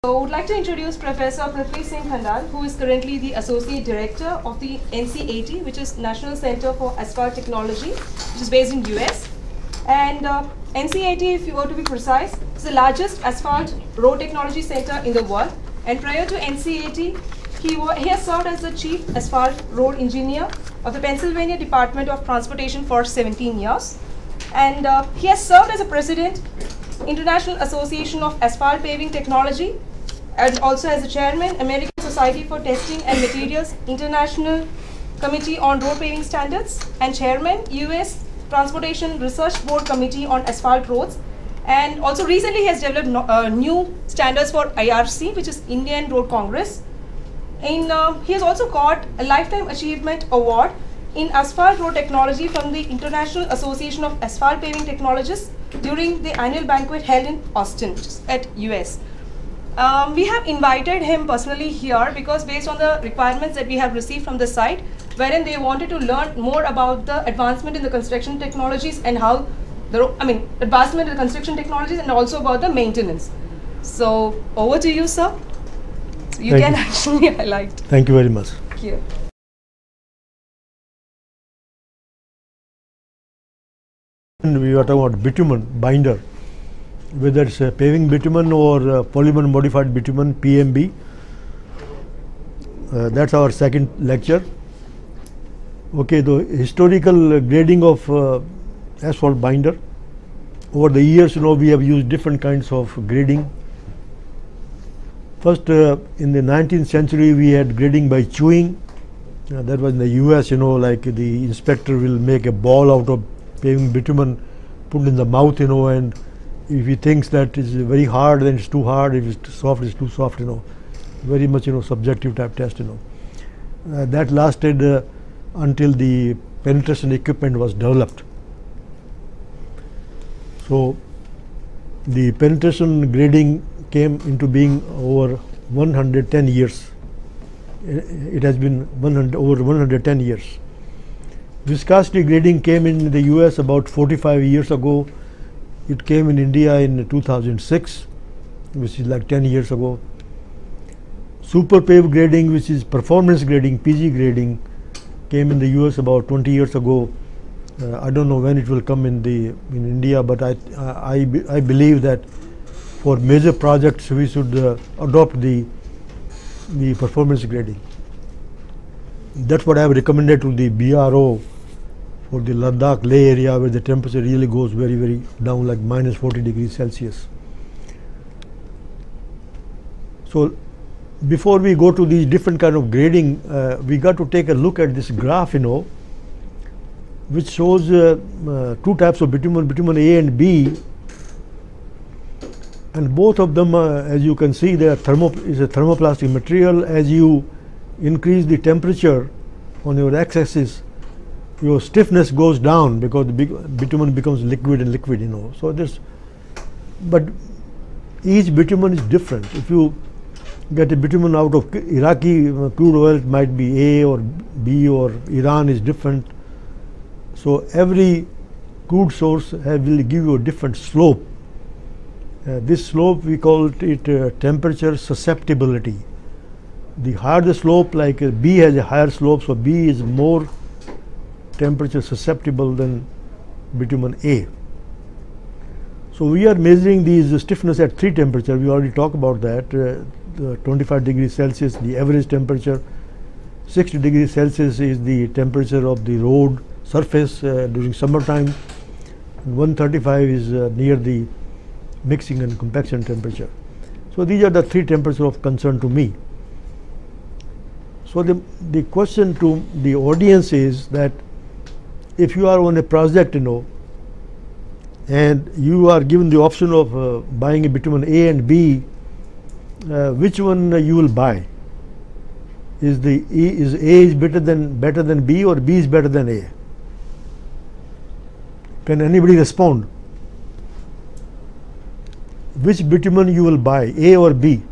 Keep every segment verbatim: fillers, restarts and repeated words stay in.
So I would like to introduce Professor Prithvi Singh Kandhal, who is currently the Associate Director of the N C A T, which is National Center for Asphalt Technology, which is based in U S. And uh, N C A T, if you were to be precise, is the largest asphalt road technology center in the world. And prior to N C A T, he, he has served as the Chief Asphalt Road Engineer of the Pennsylvania Department of Transportation for seventeen years. And uh, he has served as a President, International Association of Asphalt Paving Technology, and also as the Chairman, American Society for Testing and Materials International Committee on Road Paving Standards, and Chairman, U S Transportation Research Board Committee on Asphalt Roads. And also recently he has developed no, uh, new standards for I R C, which is Indian Road Congress. In, uh, he has also got a Lifetime Achievement Award in Asphalt Road Technology from the International Association of Asphalt Paving Technologists during the annual banquet held in Austin, which is at U S. Um, we have invited him personally here because based on the requirements that we have received from the site, wherein they wanted to learn more about the advancement in the construction technologies and how the, I mean, advancement in the construction technologies and also about the maintenance. So over to you, sir. So you Thank can you. actually highlight. Thank you very much. Thank you. We are talking about bitumen binder, whether it's a paving bitumen or uh, polymer modified bitumen, P M B. Uh, that's our second lecture. Okay, the historical grading of uh, asphalt binder. Over the years, you know, we have used different kinds of grading. First, uh, in the nineteenth century, we had grading by chewing. Uh, that was in the U S, you know, like the inspector will make a ball out of paving bitumen, put in the mouth, you know, and if he thinks that it's very hard, then it's too hard. If it's too soft, it's too soft, you know. Very much, you know, subjective type test, you know. Uh, that lasted uh, until the penetration equipment was developed. So the penetration grading came into being over one hundred ten years. It has been one hundred, over one hundred ten years. Viscosity grading came in the U S about forty-five years ago. It came in India in two thousand six, which is like ten years ago. Superpave grading, which is performance grading, P G grading, came in the U S about twenty years ago. Uh, I don't know when it will come in the in India, but I I, I believe that for major projects we should uh, adopt the the performance grading. That's what I have recommended to the B R O for the Ladakh Leh area, where the temperature really goes very very down, like minus forty degrees Celsius. So before we go to these different kind of grading, uh, we got to take a look at this graph, you know, which shows uh, uh, two types of bitumen, bitumen A and B, and both of them, uh, as you can see, they are thermo is a thermoplastic material. As you increase the temperature on your x-axis, your stiffness goes down because the bitumen becomes liquid and liquid, you know. So this, but each bitumen is different. If you get a bitumen out of Iraqi uh, crude oil, it might be A or B, or Iran is different. So every crude source have, will give you a different slope. Uh, this slope we call it uh, temperature susceptibility. The higher the slope, like uh, B has a higher slope, so B is more temperature susceptible than bitumen A. So we are measuring these uh, stiffness at three temperature. We already talked about that. Uh, the twenty-five degrees Celsius, the average temperature. sixty degrees Celsius is the temperature of the road surface uh, during summertime. And one thirty-five is uh, near the mixing and compaction temperature. So these are the three temperatures of concern to me. So the, the question to the audience is that if you are on a project, you know, and you are given the option of uh, buying a bitumen A and B, uh, which one uh, you will buy? Is the E, is A is better than better than B, or B is better than A? Can anybody respond? Which bitumen you will buy, A or B?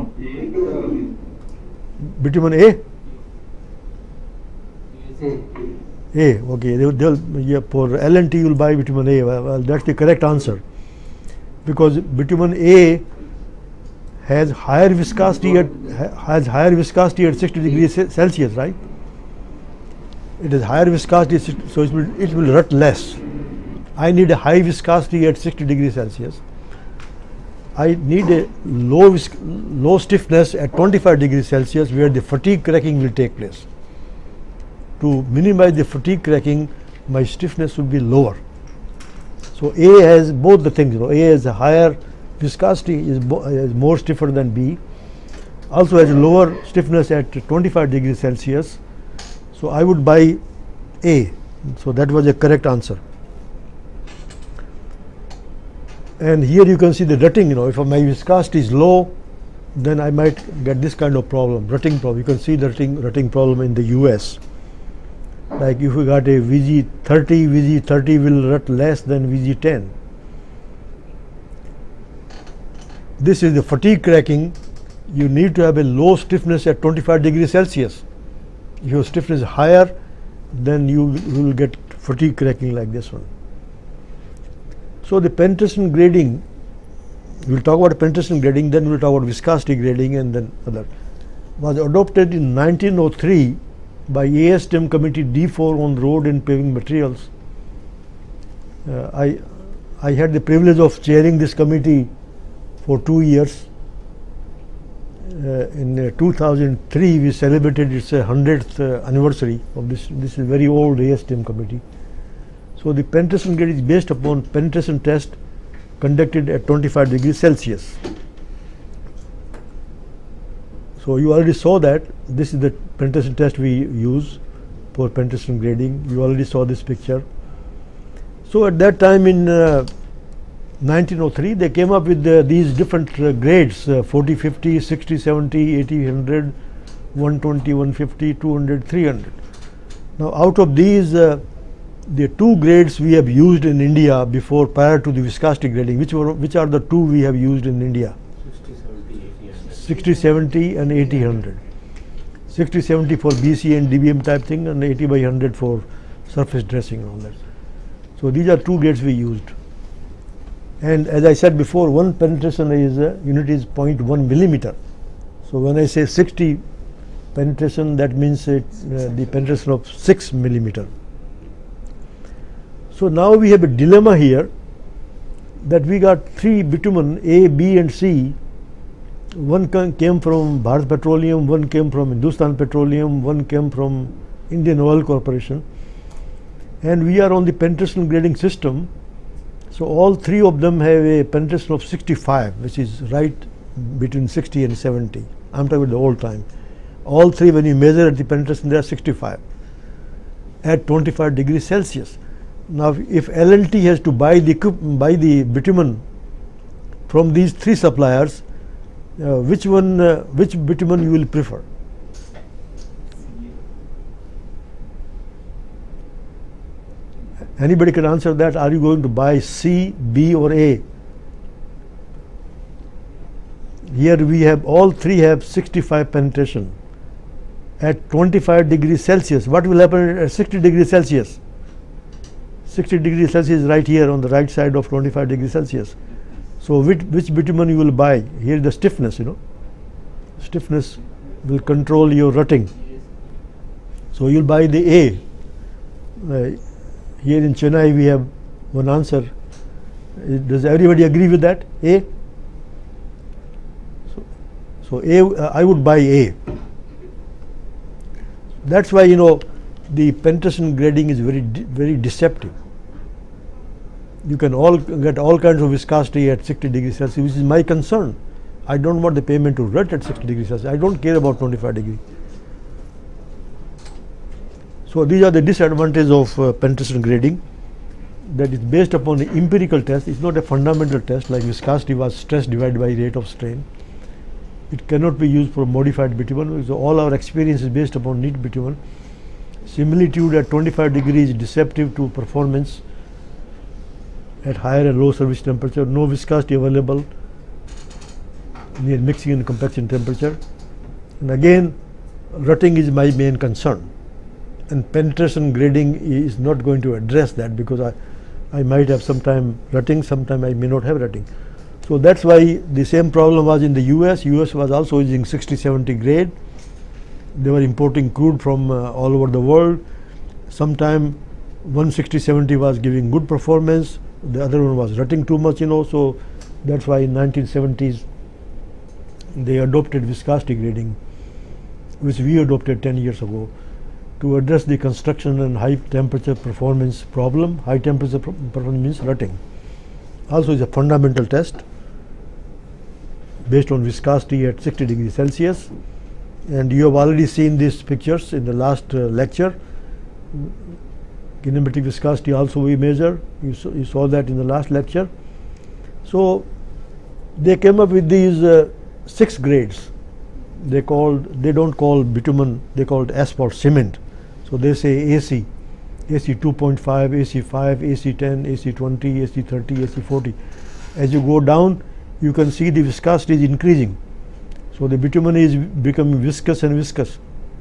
Bitumen A? A, okay. They will, they'll, yeah, for L and T you will buy bitumen A. Well, that's the correct answer, because bitumen A has higher viscosity at has higher viscosity at sixty degrees Celsius, right? It is higher viscosity, so it will, it will rut less. I need a high viscosity at sixty degrees Celsius. I need a low low stiffness at twenty-five degrees Celsius, where the fatigue cracking will take place. To minimize the fatigue cracking, my stiffness would be lower. So A has both the things. You know, A has a higher viscosity, is, is more stiffer than B. Also has a lower stiffness at twenty-five degrees Celsius. So I would buy A. So that was a correct answer. And here you can see the rutting. You know, if my viscosity is low, then I might get this kind of problem, rutting problem. You can see the rutting, rutting problem in the U S. Like if we got a V G thirty, V G thirty will rut less than V G ten. This is the fatigue cracking. You need to have a low stiffness at twenty-five degrees Celsius. If your stiffness is higher, then you will get fatigue cracking like this one. So the penetration grading, we'll talk about penetration grading, then we'll talk about viscosity grading, and then other. Was adopted in nineteen oh three by A S T M Committee D four on road and paving materials. Uh, I I had the privilege of chairing this committee for two years. Uh, in uh, two thousand three, we celebrated its uh, hundredth uh, anniversary of this. This is very old A S T M committee. So the penetration grade is based upon penetration test conducted at twenty-five degrees Celsius. So you already saw that this is the penetration test we use for penetration grading. You already saw this picture. So at that time in uh, nineteen oh three, they came up with uh, these different uh, grades, uh, forty, fifty, sixty, seventy, eighty, one hundred, one twenty, one fifty, two hundred, three hundred. Now out of these, uh, the two grades we have used in India before, prior to the viscosity grading, which were which are the two we have used in India? sixty, seventy and eighty, one hundred. sixty, seventy for B C and D B M type thing, and eighty by one hundred for surface dressing and all that. So these are two grades we used. And as I said before, one penetration is uh, unit is zero point one millimeter. So when I say sixty penetration, that means it, uh, the penetration of six millimeter. So now we have a dilemma here that we got three bitumen A, B and C. One came from Bharat Petroleum, one came from Hindustan Petroleum, one came from Indian Oil Corporation, and we are on the penetration grading system. So all three of them have a penetration of sixty-five, which is right between sixty and seventy. I'm talking about the old time. All three, when you measure at the penetration, they are sixty-five at twenty-five degrees Celsius. Now if L and T has to buy the buy the bitumen from these three suppliers, uh, which one uh, which bitumen you will prefer? Anybody can answer that? Are you going to buy C, B or A? Here we have all three have sixty-five penetration at twenty-five degrees Celsius. What will happen at sixty degrees Celsius? sixty degrees Celsius is right here on the right side of twenty-five degrees Celsius. So which, which bitumen you will buy? Here the stiffness, you know. Stiffness will control your rutting. So you'll buy the A. Uh, here in Chennai we have one answer. Does everybody agree with that? A? So, so A, uh, I would buy A. That's why, you know, the penetration grading is very very deceptive. You can all get all kinds of viscosity at sixty degrees Celsius, which is my concern. I don't want the pavement to rut at sixty degrees Celsius. I don't care about twenty-five degrees. So these are the disadvantages of uh, penetration grading. That is based upon the empirical test. It's not a fundamental test like viscosity was stress divided by rate of strain. It cannot be used for modified bitumen. So all our experience is based upon neat bitumen. Similitude at twenty-five degrees is deceptive to performance at higher and low service temperature. No viscosity available near mixing and compaction temperature. And again, rutting is my main concern. And penetration grading is not going to address that, because I, I might have sometime rutting, sometime I may not have rutting. So that's why the same problem was in the U S. U S was also using sixty seventy grade. They were importing crude from uh, all over the world. Sometime one sixty seventy was giving good performance, the other one was rutting too much, you know. So that's why in nineteen seventies they adopted viscosity grading, which we adopted ten years ago, to address the construction and high temperature performance problem. High temperature performance means rutting. Also is a fundamental test based on viscosity at sixty degrees Celsius, and you have already seen these pictures in the last uh, lecture. Kinematic viscosity also we measure. You saw, you saw that in the last lecture. So they came up with these uh, six grades. They called they don't call bitumen, they called asphalt cement. So they say A C, A C two point five, A C five, A C ten, A C twenty, A C thirty, A C forty. As you go down, you can see the viscosity is increasing. So the bitumen is becoming viscous and viscous.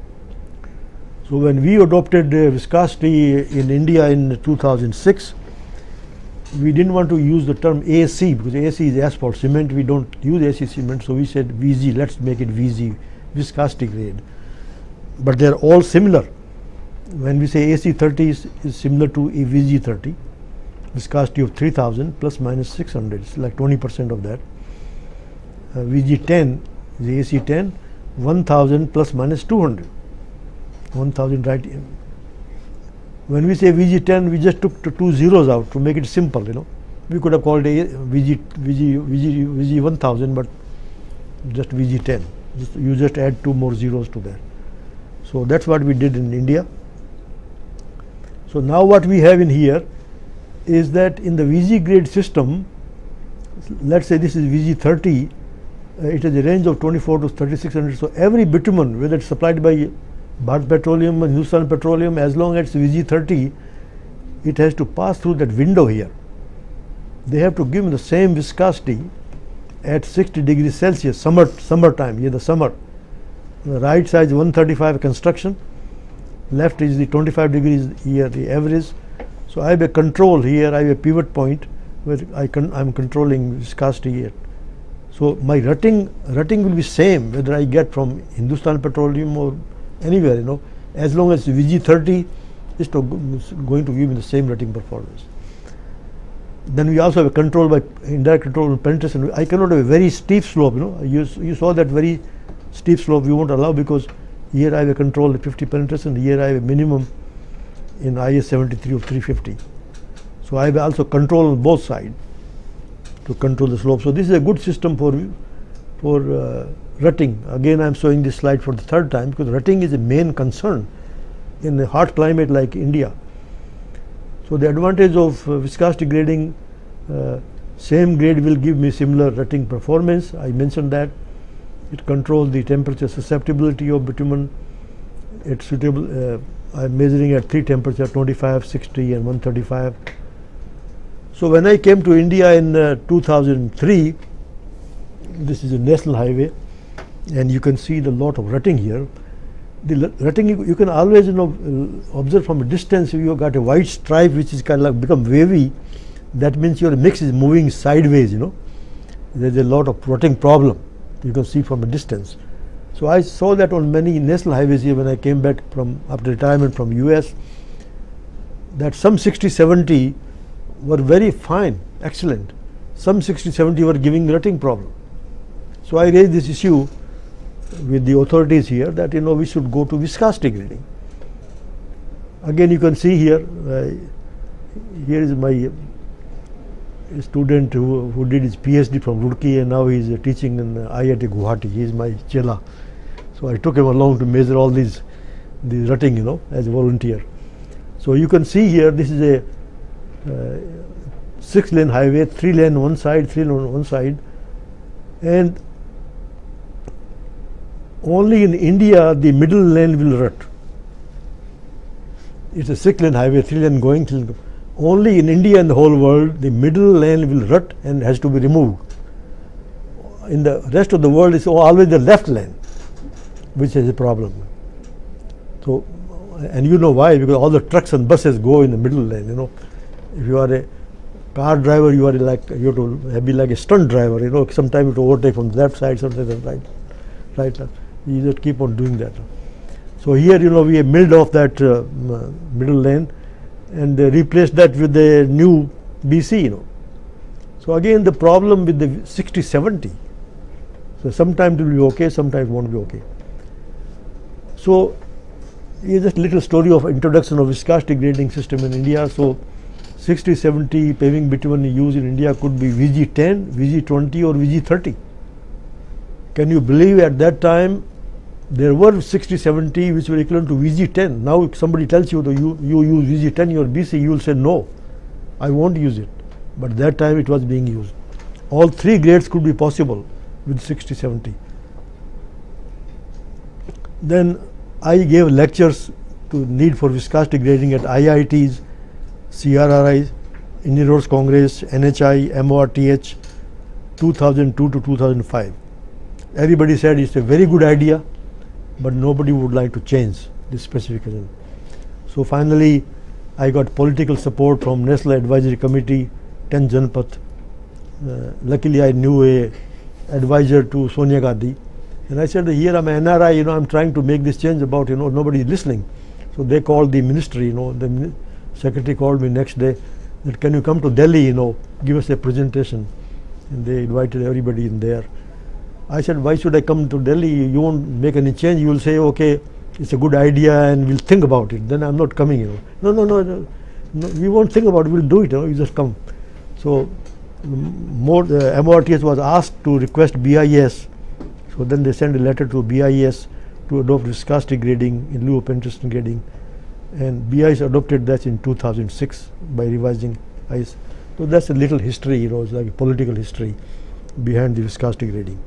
So when we adopted uh, viscosity in India in two thousand six, we didn't want to use the term A C because A C is asphalt cement. We don't use A C cement, so we said V G. Let's make it V G, viscosity grade. But they are all similar. When we say A C thirty is, is similar to a V G thirty, viscosity of three thousand plus minus six hundred. It's like twenty percent of that. Uh, V G ten is A C ten, one thousand plus minus two hundred. one thousand right in. When we say V G ten, we just took two zeros out to make it simple, you know. We could have called it a V G, V G, V G, V G one thousand, but just V G ten. Just, you just add two more zeros to that. So that's what we did in India. So now what we have in here is that in the V G grade system, let's say this is V G thirty, uh, it has a range of twenty-four to thirty-six hundred. So every bitumen, whether it's supplied by Bharat Petroleum and Hindustan Petroleum, as long as it's V G thirty, it has to pass through that window here. They have to give the same viscosity at sixty degrees Celsius, summer summertime, here the summer. The right side is one thirty-five construction, left is the twenty-five degrees here, the average. So I have a control here, I have a pivot point where I con I'm controlling viscosity here. So my rutting, rutting will be same whether I get from Hindustan Petroleum or anywhere, you know, as long as V G thirty is to going to give me the same rutting performance. Then we also have a control by indirect control on penetration. I cannot have a very steep slope, you know. You, you saw that very steep slope we won't allow because here I have a control at fifty penetration, here I have a minimum in I S seventy-three of three fifty. So I have also control on both sides to control the slope. So this is a good system for for uh, rutting. Again, I am showing this slide for the third time because rutting is a main concern in a hot climate like India. So the advantage of uh, viscosity grading, uh, same grade will give me similar rutting performance. I mentioned that it controls the temperature susceptibility of bitumen. It's suitable. Uh, I am measuring at three temperature, twenty-five, sixty, and one thirty-five. So when I came to India in uh, two thousand three, this is a national highway, and you can see the lot of rutting here. The rutting you, you can always, you know, observe from a distance. If you have got a white stripe which is kind of like become wavy, that means your mix is moving sideways, you know. There's a lot of rutting problem you can see from a distance. So I saw that on many national highways here when I came back from after retirement from U S, that some sixty seventy were very fine, excellent. Some sixty seventy were giving rutting problem. So I raised this issue with the authorities here that, you know, we should go to viscosity grading. Again, you can see here, uh, here is my uh, student who, who did his PhD from Roorkee, and now he is uh, teaching in uh, I I T Guwahati. He is my chela. So I took him along to measure all these, these rutting, you know, as a volunteer. So you can see here, this is a uh, six lane highway, three lane one side, three lane on one side, and only in India the middle lane will rut. It's a six lane highway, three lane going till. Only in India and the whole world the middle lane will rut and has to be removed. In the rest of the world it's always the left lane which is a problem. So, and you know why, because all the trucks and buses go in the middle lane, you know. If you are a car driver, you are like, you have to be like a stunt driver, you know, sometimes you have to overtake from the left side, sometimes the right, right, you just keep on doing that. So here, you know, we have milled off that uh, middle lane and uh, replaced that with the new B C, you know. So again, the problem with the sixty seventy, so sometimes it will be okay, sometimes it won't be okay. So here's just a little story of introduction of viscosity grading system in India. So sixty seventy paving bitumen used in India could be V G ten, V G twenty or V G thirty. Can you believe at that time there were sixty seventy which were equivalent to V G ten. Now if somebody tells you that you, you use V G ten in your B C, you will say no, I won't use it. But that time it was being used. All three grades could be possible with sixty seventy. Then I gave lectures to need for viscosity grading at I I Ts, C R R Is, Indian Roads Congress, N H I, M O R T H, two thousand two to two thousand five. Everybody said it's a very good idea, but nobody would like to change this specification. So finally, I got political support from National Advisory Committee, ten Janpath. Uh, luckily, I knew a advisor to Sonia Gandhi, and I said, here I'm an N R I, you know, I'm trying to make this change about, you know, nobody is listening. So they called the ministry, you know, the secretary called me next day that can you come to Delhi, you know, give us a presentation, and they invited everybody in there. I said, why should I come to Delhi? You won't make any change. You will say, okay, it's a good idea and we'll think about it. Then I'm not coming, you know. No, no, no, no, no, we won't think about it, we'll do it, you know, you just come. So more, the M O R T H was asked to request B I S. So then they sent a letter to B I S to adopt viscosity grading in lieu of penetrating grading. And B I S adopted that in two thousand six by revising I S. So that's a little history, you know, it's like a political history behind the viscosity grading.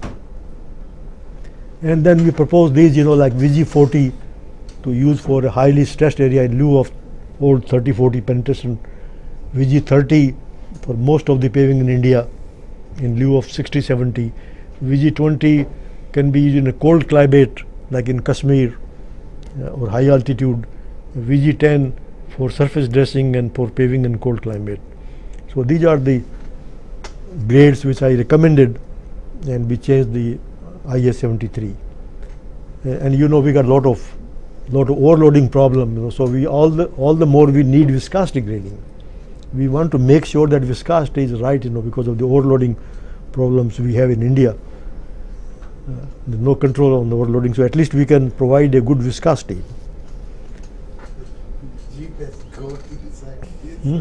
And then we proposed these, you know, like V G forty to use for a highly stressed area in lieu of old thirty forty penetration, V G thirty for most of the paving in India in lieu of sixty seventy. V G twenty can be used in a cold climate like in Kashmir uh, or high altitude. V G ten for surface dressing and for paving in cold climate. So these are the grades which I recommended, and we changed the I S seventy-three. Uh, and you know, we got a lot of lot of overloading problem, you know, so we all the all the more we need viscosity grading. We want to make sure that viscosity is right, you know, because of the overloading problems we have in India. Uh, there's no control on the overloading, so at least we can provide a good viscosity. Hmm?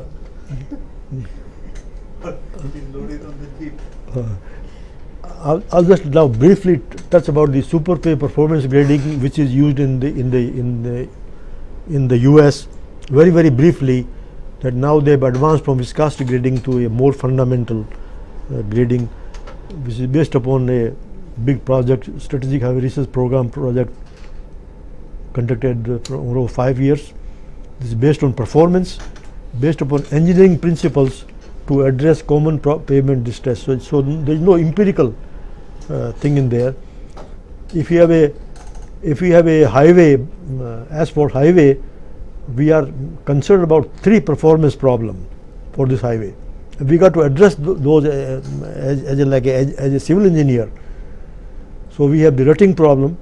uh, I'll, I'll just now briefly touch about the Superpave performance grading, which is used in the in the in the in the U S. Very very briefly, that now they have advanced from viscosity grading to a more fundamental uh, grading, which is based upon a big project, strategic highway research program project conducted uh, for over five years. This is based on performance, based upon engineering principles to address common pavement distress. So, so there is no empirical uh, thing in there. If you have a if we have a highway, uh, asphalt highway, we are concerned about three performance problem for this highway. We got to address th those uh, as, as a like a, as, as a civil engineer. So we have the rutting problem,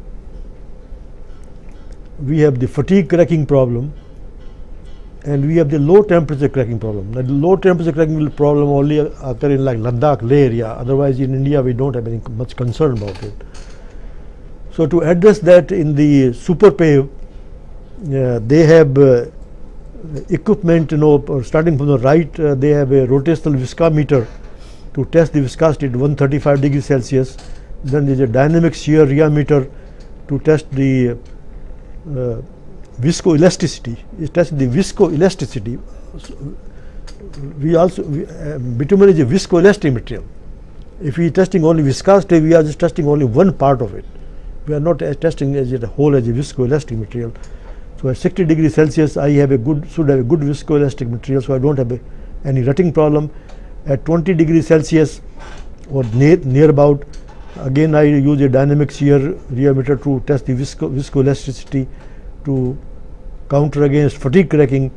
we have the fatigue cracking problem, and we have the low temperature cracking problem. Now, the low temperature cracking problem only occur in like Ladakh, Leh area. Otherwise, in India, we don't have any much concern about it. So to address that, in the Superpave, uh, they have uh, equipment, you know, starting from the right, uh, they have a rotational viscometer to test the viscosity at one hundred thirty-five degrees Celsius. Then there is a dynamic shear rheometer to test the uh, viscoelasticity. It tests the viscoelasticity. So we also we, uh, bitumen is a viscoelastic material. If we are testing only viscosity, we are just testing only one part of it. We are not uh, testing as a whole as a viscoelastic material. So at sixty degrees Celsius, I have a good should have a good viscoelastic material, so I don't have a, any rutting problem. At twenty degrees Celsius or near near about, again I use a dynamic shear rheometer to test the visco viscoelasticity to counter against fatigue cracking.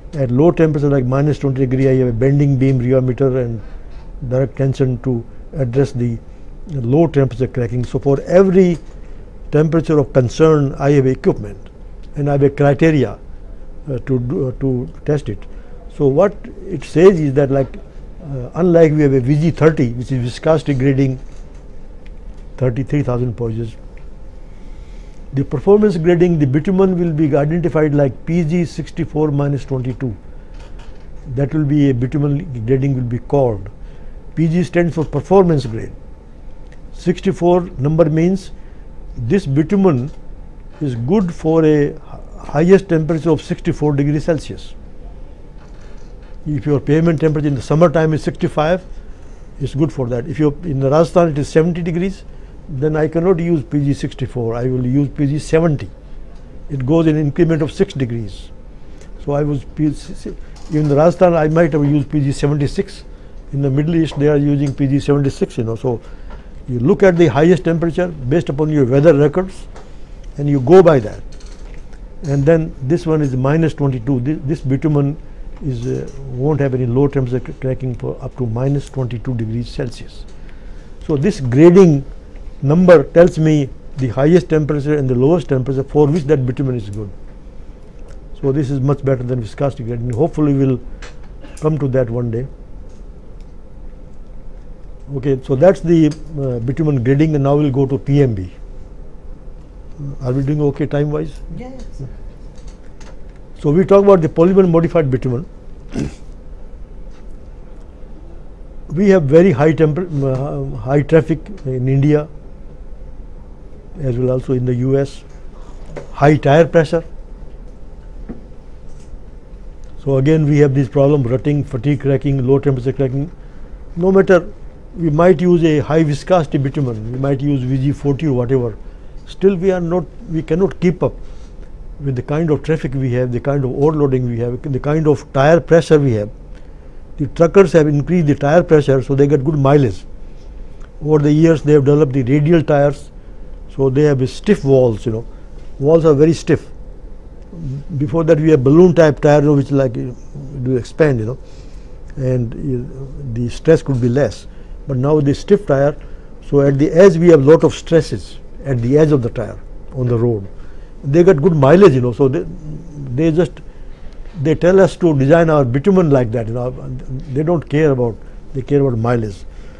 At low temperature like minus twenty degree, I have a bending beam rheometer and direct tension to address the low temperature cracking. So for every temperature of concern, I have equipment and I have a criteria uh, to do, uh, to test it. So what it says is that, like uh, unlike we have a V G thirty, which is viscosity grading thirty-three thousand poisons, the performance grading, the bitumen will be identified like P G sixty-four minus twenty-two. That will be a bitumen grading will be called. P G stands for performance grade. sixty-four number means this bitumen is good for a highest temperature of sixty-four degrees Celsius. If your pavement temperature in the summer time is sixty-five, it's good for that. If you in the Rajasthan it is seventy degrees, then I cannot use P G sixty-four, I will use P G seventy. It goes in increment of six degrees. So I was in the Rajasthan I might have used P G seventy-six. In the Middle East they are using P G seventy-six, you know. So you look at the highest temperature based upon your weather records and you go by that. And then this one is minus twenty-two. This, this bitumen is uh, won't have any low temperature cracking for up to minus twenty-two degrees Celsius. So this grading number tells me the highest temperature and the lowest temperature for which that bitumen is good. So this is much better than viscosity grading. Hopefully we will come to that one day. Okay, so that's the uh, bitumen grading, and now we'll go to P M B. Are we doing okay time wise? Yes. So we talk about the polymer modified bitumen. We have very high temper uh, high traffic in India as well also in the U S, high tire pressure. So again we have this problem, rutting, fatigue cracking, low temperature cracking. No matter, we might use a high viscosity bitumen, we might use V G forty or whatever, still we are not, we cannot keep up with the kind of traffic we have, the kind of overloading we have, the kind of tire pressure we have. The truckers have increased the tire pressure, so they get good mileage. Over the years they have developed the radial tires, so they have stiff walls, you know. Walls are very stiff. Before that we have balloon type tires, you know, which like uh, do expand, you know, and uh, the stress could be less. But now the stiff tire, so at the edge we have lot of stresses at the edge of the tire on the road. They get good mileage, you know, so they, they just, they tell us to design our bitumen like that, you know. They don't care about, they care about mileage.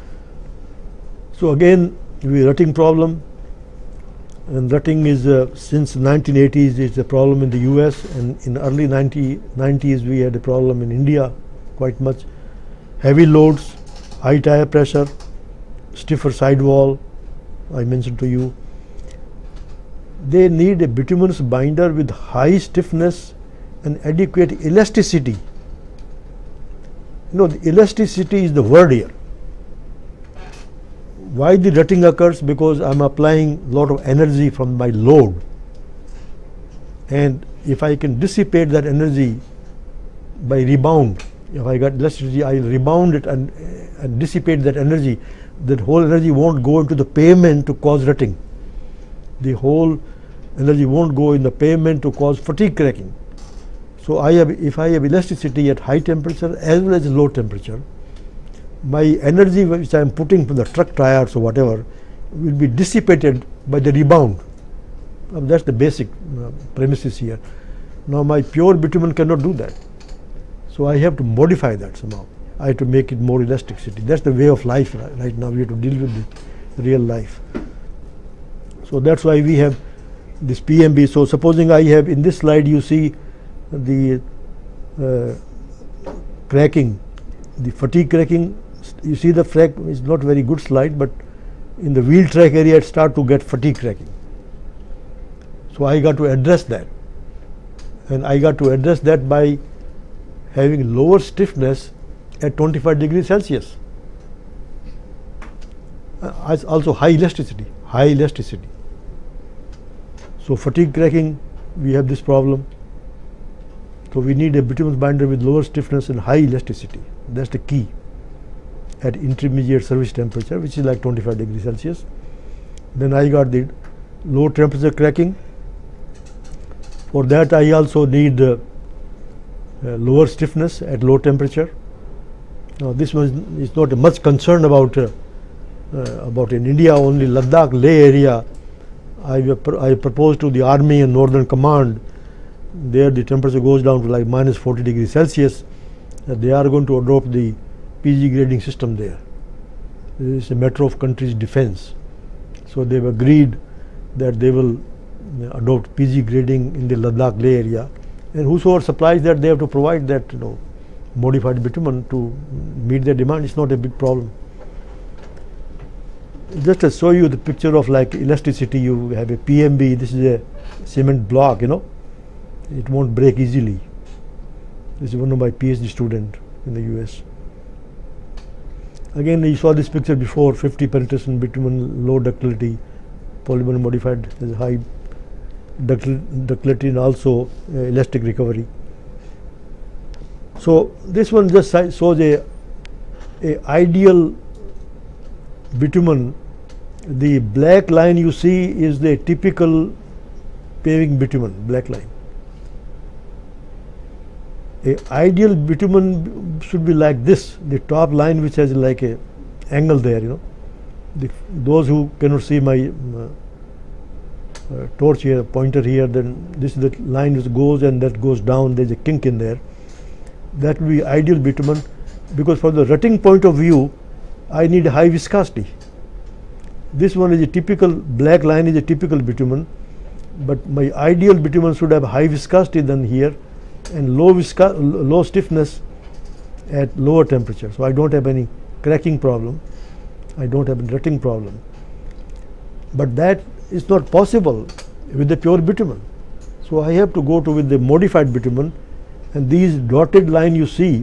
So again, we rutting problem, and rutting is uh, since nineteen eighties it's a problem in the U S, and in early nineties we had a problem in India quite much. Heavy loads, high tire pressure, stiffer sidewall, I mentioned to you. They need a bituminous binder with high stiffness and adequate elasticity. You know, the elasticity is the word here. Why the rutting occurs? Because I am applying a lot of energy from my load, and if I can dissipate that energy by rebound, if I got elasticity, I will rebound it and, and dissipate that energy. That whole energy won't go into the pavement to cause rutting. The whole energy won't go in the pavement to cause fatigue cracking. So I have, if I have elasticity at high temperature as well as low temperature, my energy which I am putting from the truck tires or whatever will be dissipated by the rebound. Uh, that's the basic uh, premises here. Now my pure bitumen cannot do that. So I have to modify that somehow. I have to make it more elasticity. That's the way of life right, right now. We have to deal with the real life. So that's why we have this P M B. So supposing I have in this slide you see the uh, cracking, the fatigue cracking. You see the frac is not very good slide, but in the wheel track area it start to get fatigue cracking. So I got to address that, and I got to address that by having lower stiffness at twenty-five degrees Celsius. Uh, also high elasticity, high elasticity. So fatigue cracking, we have this problem. So we need a bituminous binder with lower stiffness and high elasticity. That's the key at intermediate service temperature, which is like twenty-five degrees Celsius. Then I got the low temperature cracking. For that I also need uh, uh, lower stiffness at low temperature. Now this one is not much concerned about uh, uh, about in India, only Ladakh, Leh area. I, I proposed to the Army and Northern Command. There the temperature goes down to like minus forty degrees Celsius. Uh, they are going to adopt the P G grading system there. This is a matter of country's defense. So they have agreed that they will adopt P G grading in the Ladakh Leh area, and whosoever supplies that, they have to provide that, you know, modified bitumen to meet their demand. It's not a big problem. Just to show you the picture of like elasticity, you have a P M B. This is a cement block, you know, it won't break easily. This is one of my PhD student in the U S. Again, you saw this picture before, fifty penetration bitumen, low ductility, polymer modified, has high ductility and also uh, elastic recovery. So this one just shows a, a ideal bitumen. The black line you see is the typical paving bitumen, black line. A ideal bitumen should be like this, the top line which has like a angle there, you know. The, those who cannot see my uh, uh, torch here, pointer here, then this is the line which goes and that goes down, there is a kink in there. That will be ideal bitumen, because from the rutting point of view, I need high viscosity. This one is a typical, black line is a typical bitumen, but my ideal bitumen should have high viscosity than here, and low visco low stiffness at lower temperature. So I don't have any cracking problem, I don't have any rutting problem. But that is not possible with the pure bitumen. So I have to go to with the modified bitumen, and these dotted line you see,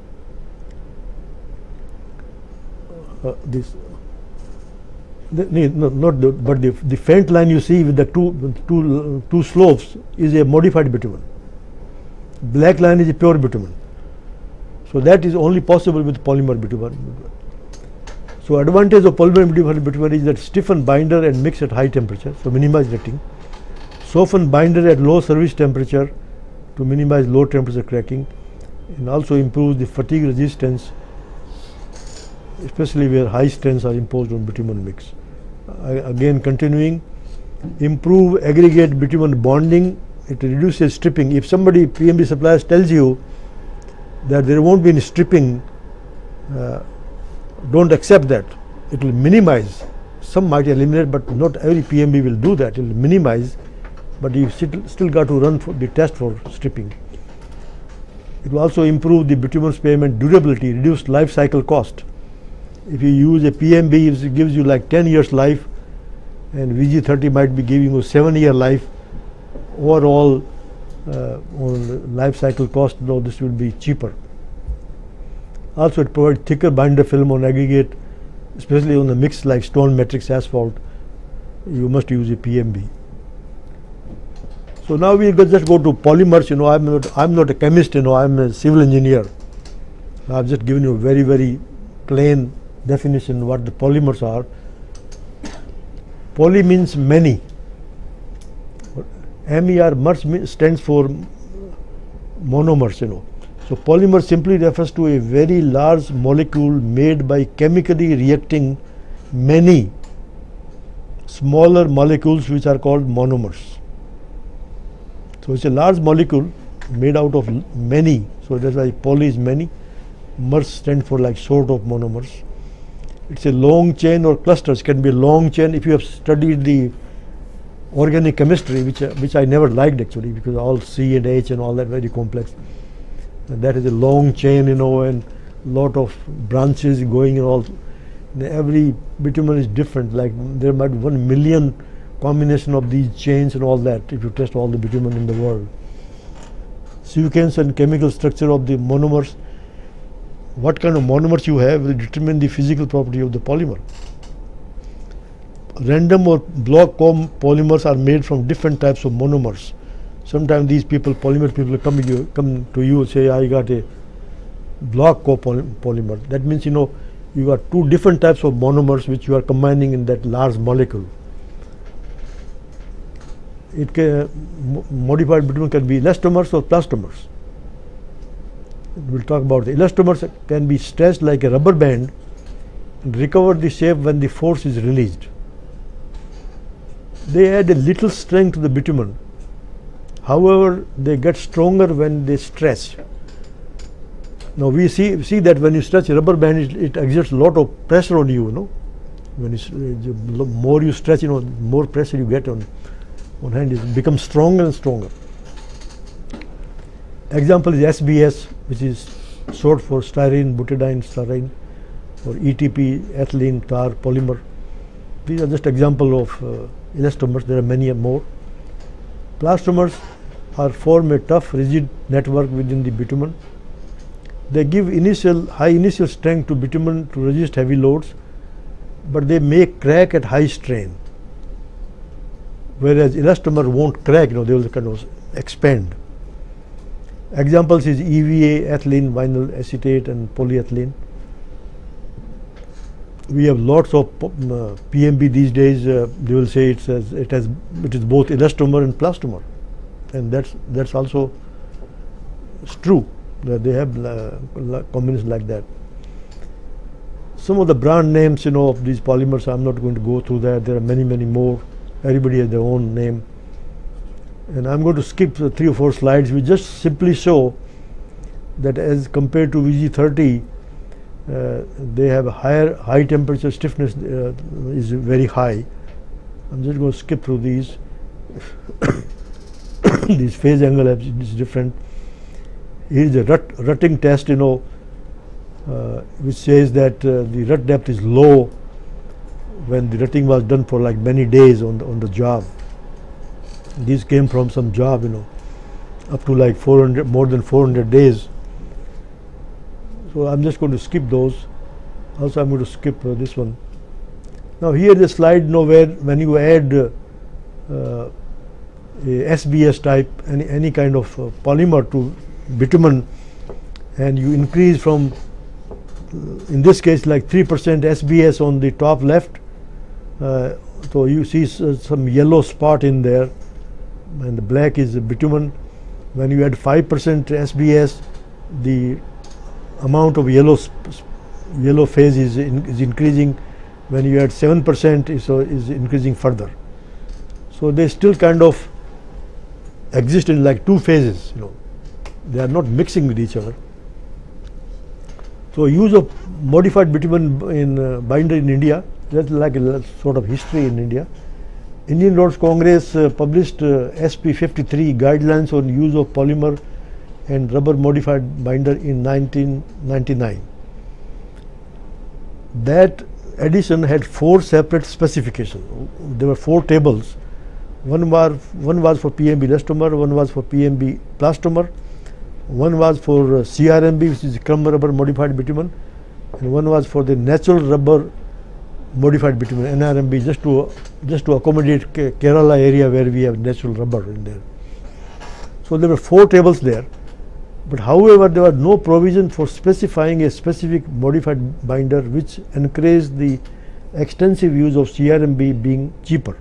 uh, this the, no, not the, but the, the faint line you see with the two, two, two slopes is a modified bitumen. Black line is a pure bitumen. So that is only possible with polymer bitumen. So advantage of polymer modified bitumen is that stiffen binder and mix at high temperature, so minimize rutting. Soften binder at low service temperature to minimize low temperature cracking, and also improves the fatigue resistance, especially where high strengths are imposed on bitumen mix. Uh, again continuing, improve aggregate bitumen bonding. It reduces stripping. If somebody P M B suppliers tells you that there won't be any stripping, uh, don't accept that. It will minimize. Some might eliminate, but not every P M B will do that. It will minimize, but you still, still got to run for the test for stripping. It will also improve the bitumen pavement durability, reduce life cycle cost. If you use a P M B, it gives you like ten years life, and V G thirty might be giving you seven year life. Overall, uh, on life cycle cost, though, this will be cheaper. Also, it provides thicker binder film on aggregate, especially on the mix like stone matrix asphalt. You must use a P M B. So now we will just go to polymers. You know, I'm not I'm not a chemist. You know, I'm a civil engineer. I've just given you a very very plain definition what the polymers are. Poly means many. M E R merge stands for monomers, you know. So polymer simply refers to a very large molecule made by chemically reacting many smaller molecules which are called monomers. So it's a large molecule made out of many, so that's why poly is many, merge stands for like sort of monomers. It's a long chain or clusters, can be a long chain. If you have studied the organic chemistry, which uh, which I never liked actually, because all C and H and all that very complex. And that is a long chain, you know, and lot of branches going and all. And every bitumen is different. Like there might be one million combination of these chains and all that if you test all the bitumen in the world. Sequence and chemical structure of the monomers. What kind of monomers you have will determine the physical property of the polymer. Random or block polymers are made from different types of monomers. Sometimes these people, polymer people, come to you, come to you and say, I got a block copolymer. That means, you know, you got two different types of monomers which you are combining in that large molecule. It can, modified bitumen can be elastomers or plastomers. we'll talk about the elastomers can be stretched like a rubber band and recover the shape when the force is released. They add a little strength to the bitumen. However, they get stronger when they stretch. Now we see see that when you stretch a rubber band, it, it exerts a lot of pressure on you. You know, when you, the more you stretch, you know, more pressure you get on on hand. It becomes stronger and stronger. Example is S B S, which is short for styrene, butadiene, styrene, or E T P, ethylene, tar, polymer. These are just example of uh, elastomers. There are many more. Plastomers are form a tough, rigid network within the bitumen. They give initial high initial strength to bitumen to resist heavy loads, but they may crack at high strain. Whereas elastomer won't crack, you know, they will kind of expand. Examples is E V A, ethylene, vinyl acetate, and polyethylene. We have lots of uh, P M B these days. Uh, they will say it's as, it has it is both elastomer and plastomer, and that's that's also true. That they have uh, combinations like that. Some of the brand names, you know, of these polymers, I'm not going to go through that. There are many, many more. Everybody has their own name. And I'm going to skip the three or four slides. We just simply show that as compared to V G thirty, uh, they have a higher high temperature stiffness uh, is very high. I'm just going to skip through these. This phase angle is different. Here is a rut, rutting test, you know, uh, which says that uh, the rut depth is low when the rutting was done for like many days on the, on the job. These came from some job, you know, up to like four hundred, more than four hundred days. So I'm just going to skip those. Also, I'm going to skip uh, this one. Now here is a slide, you know, where when you add uh, uh, a S B S type, any any kind of uh, polymer to bitumen, and you increase from, in this case, like three percent S B S on the top left. Uh, so you see uh, some yellow spot in there, and the black is bitumen. When you add five percent S B S, the amount of yellow yellow phase is, in, is increasing. When you add seven percent, so is increasing further. So they still kind of exist in like two phases, you know. They are not mixing with each other. So use of modified bitumen in uh, binder in India, that's like a sort of history in India. Indian Roads Congress uh, published uh, S P fifty-three guidelines on use of polymer and rubber modified binder in nineteen ninety-nine. That edition had four separate specifications. There were four tables. One was one was for P M B elastomer, one was for P M B plastomer, one was for uh, C R M B, which is Crumb Rubber Modified Bitumen, and one was for the natural rubber modified bitumen, N R M B, just to just to accommodate K Kerala area where we have natural rubber in there. So there were four tables there, but however there was no provision for specifying a specific modified binder which encouraged the extensive use of C R M B being cheaper.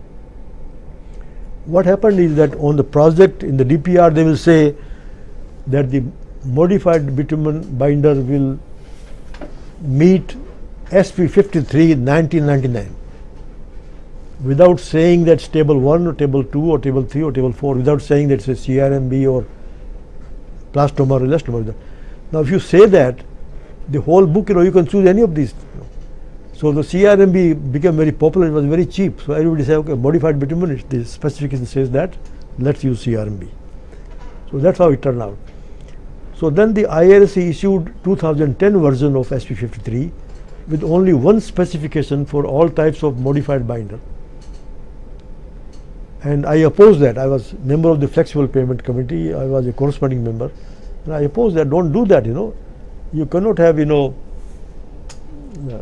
What happened is that on the project in the D P R they will say that the modified bitumen binder will meet S P fifty-three nineteen ninety-nine without saying that's table one or table two or table three or table four, without saying that's a C R M B or plastomer or elastomer. Now if you say that, the whole book, you know, you can choose any of these. You know. So the C R M B became very popular, it was very cheap. So everybody said, okay, modified bitumen, the specification says that, let's use C R M B. So that's how it turned out. So then the I R C issued two thousand ten version of S P fifty-three with only one specification for all types of modified binder. And I opposed that. I was member of the flexible payment committee. I was a corresponding member. And I opposed that. Don't do that, you know. You cannot have, you know, uh,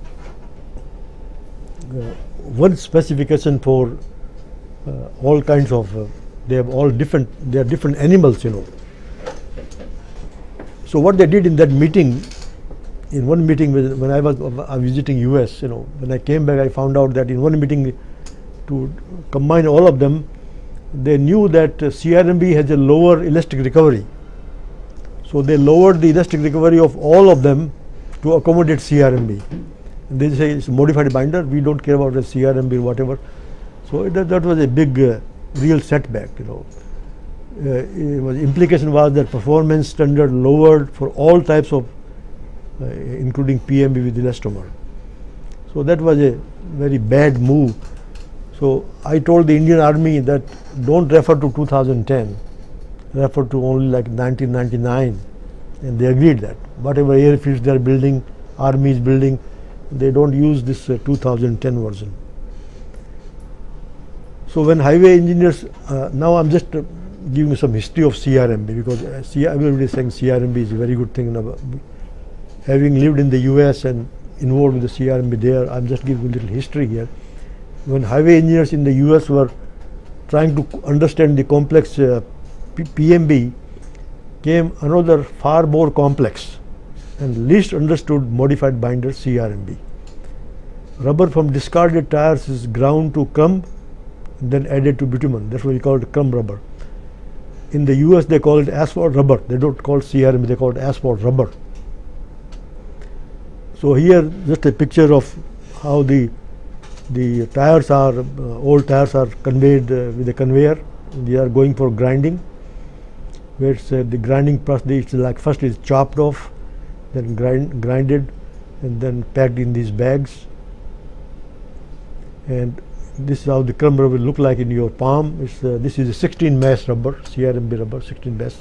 uh, one specification for uh, all kinds of, uh, they have all different, they are different animals, you know. So what they did in that meeting, in one meeting with, when I was uh, visiting U S, you know, when I came back I found out that in one meeting to combine all of them, they knew that uh, C R M B has a lower elastic recovery. So they lowered the elastic recovery of all of them to accommodate C R M B. And they say it's a modified binder, we don't care about the C R M B or whatever. So it, that was a big uh, real setback, you know. Uh, it was, implication was that performance standard lowered for all types of, uh, including P M B with elastomer. So that was a very bad move. So I told the Indian Army that don't refer to two thousand ten, refer to only like nineteen ninety-nine, and they agreed that whatever airfields they are building, Army is building, they don't use this uh, two thousand ten version. So when highway engineers, uh, now I'm just uh, giving some history of C R M B, because uh, C everybody is saying C R M B is a very good thing. Now, having lived in the U S and involved with the C R M B there, I'm just giving a little history here. When highway engineers in the U S were trying to understand the complex uh, P M B, came another far more complex and least understood modified binder C R M B. Rubber from discarded tires is ground to crumb and then added to bitumen. That's why we call it crumb rubber. In the U S they call it asphalt rubber. They don't call it C R M B, they call it asphalt rubber. So here just a picture of how the the tires are, uh, old tires are conveyed uh, with a conveyor. They are going for grinding, where it's, uh, the grinding process, it's like first is chopped off, then grind, grinded, and then packed in these bags. And this is how the crumb rubber will look like in your palm. It's, uh, this is a sixteen mass rubber, C R M B rubber, sixteen mass.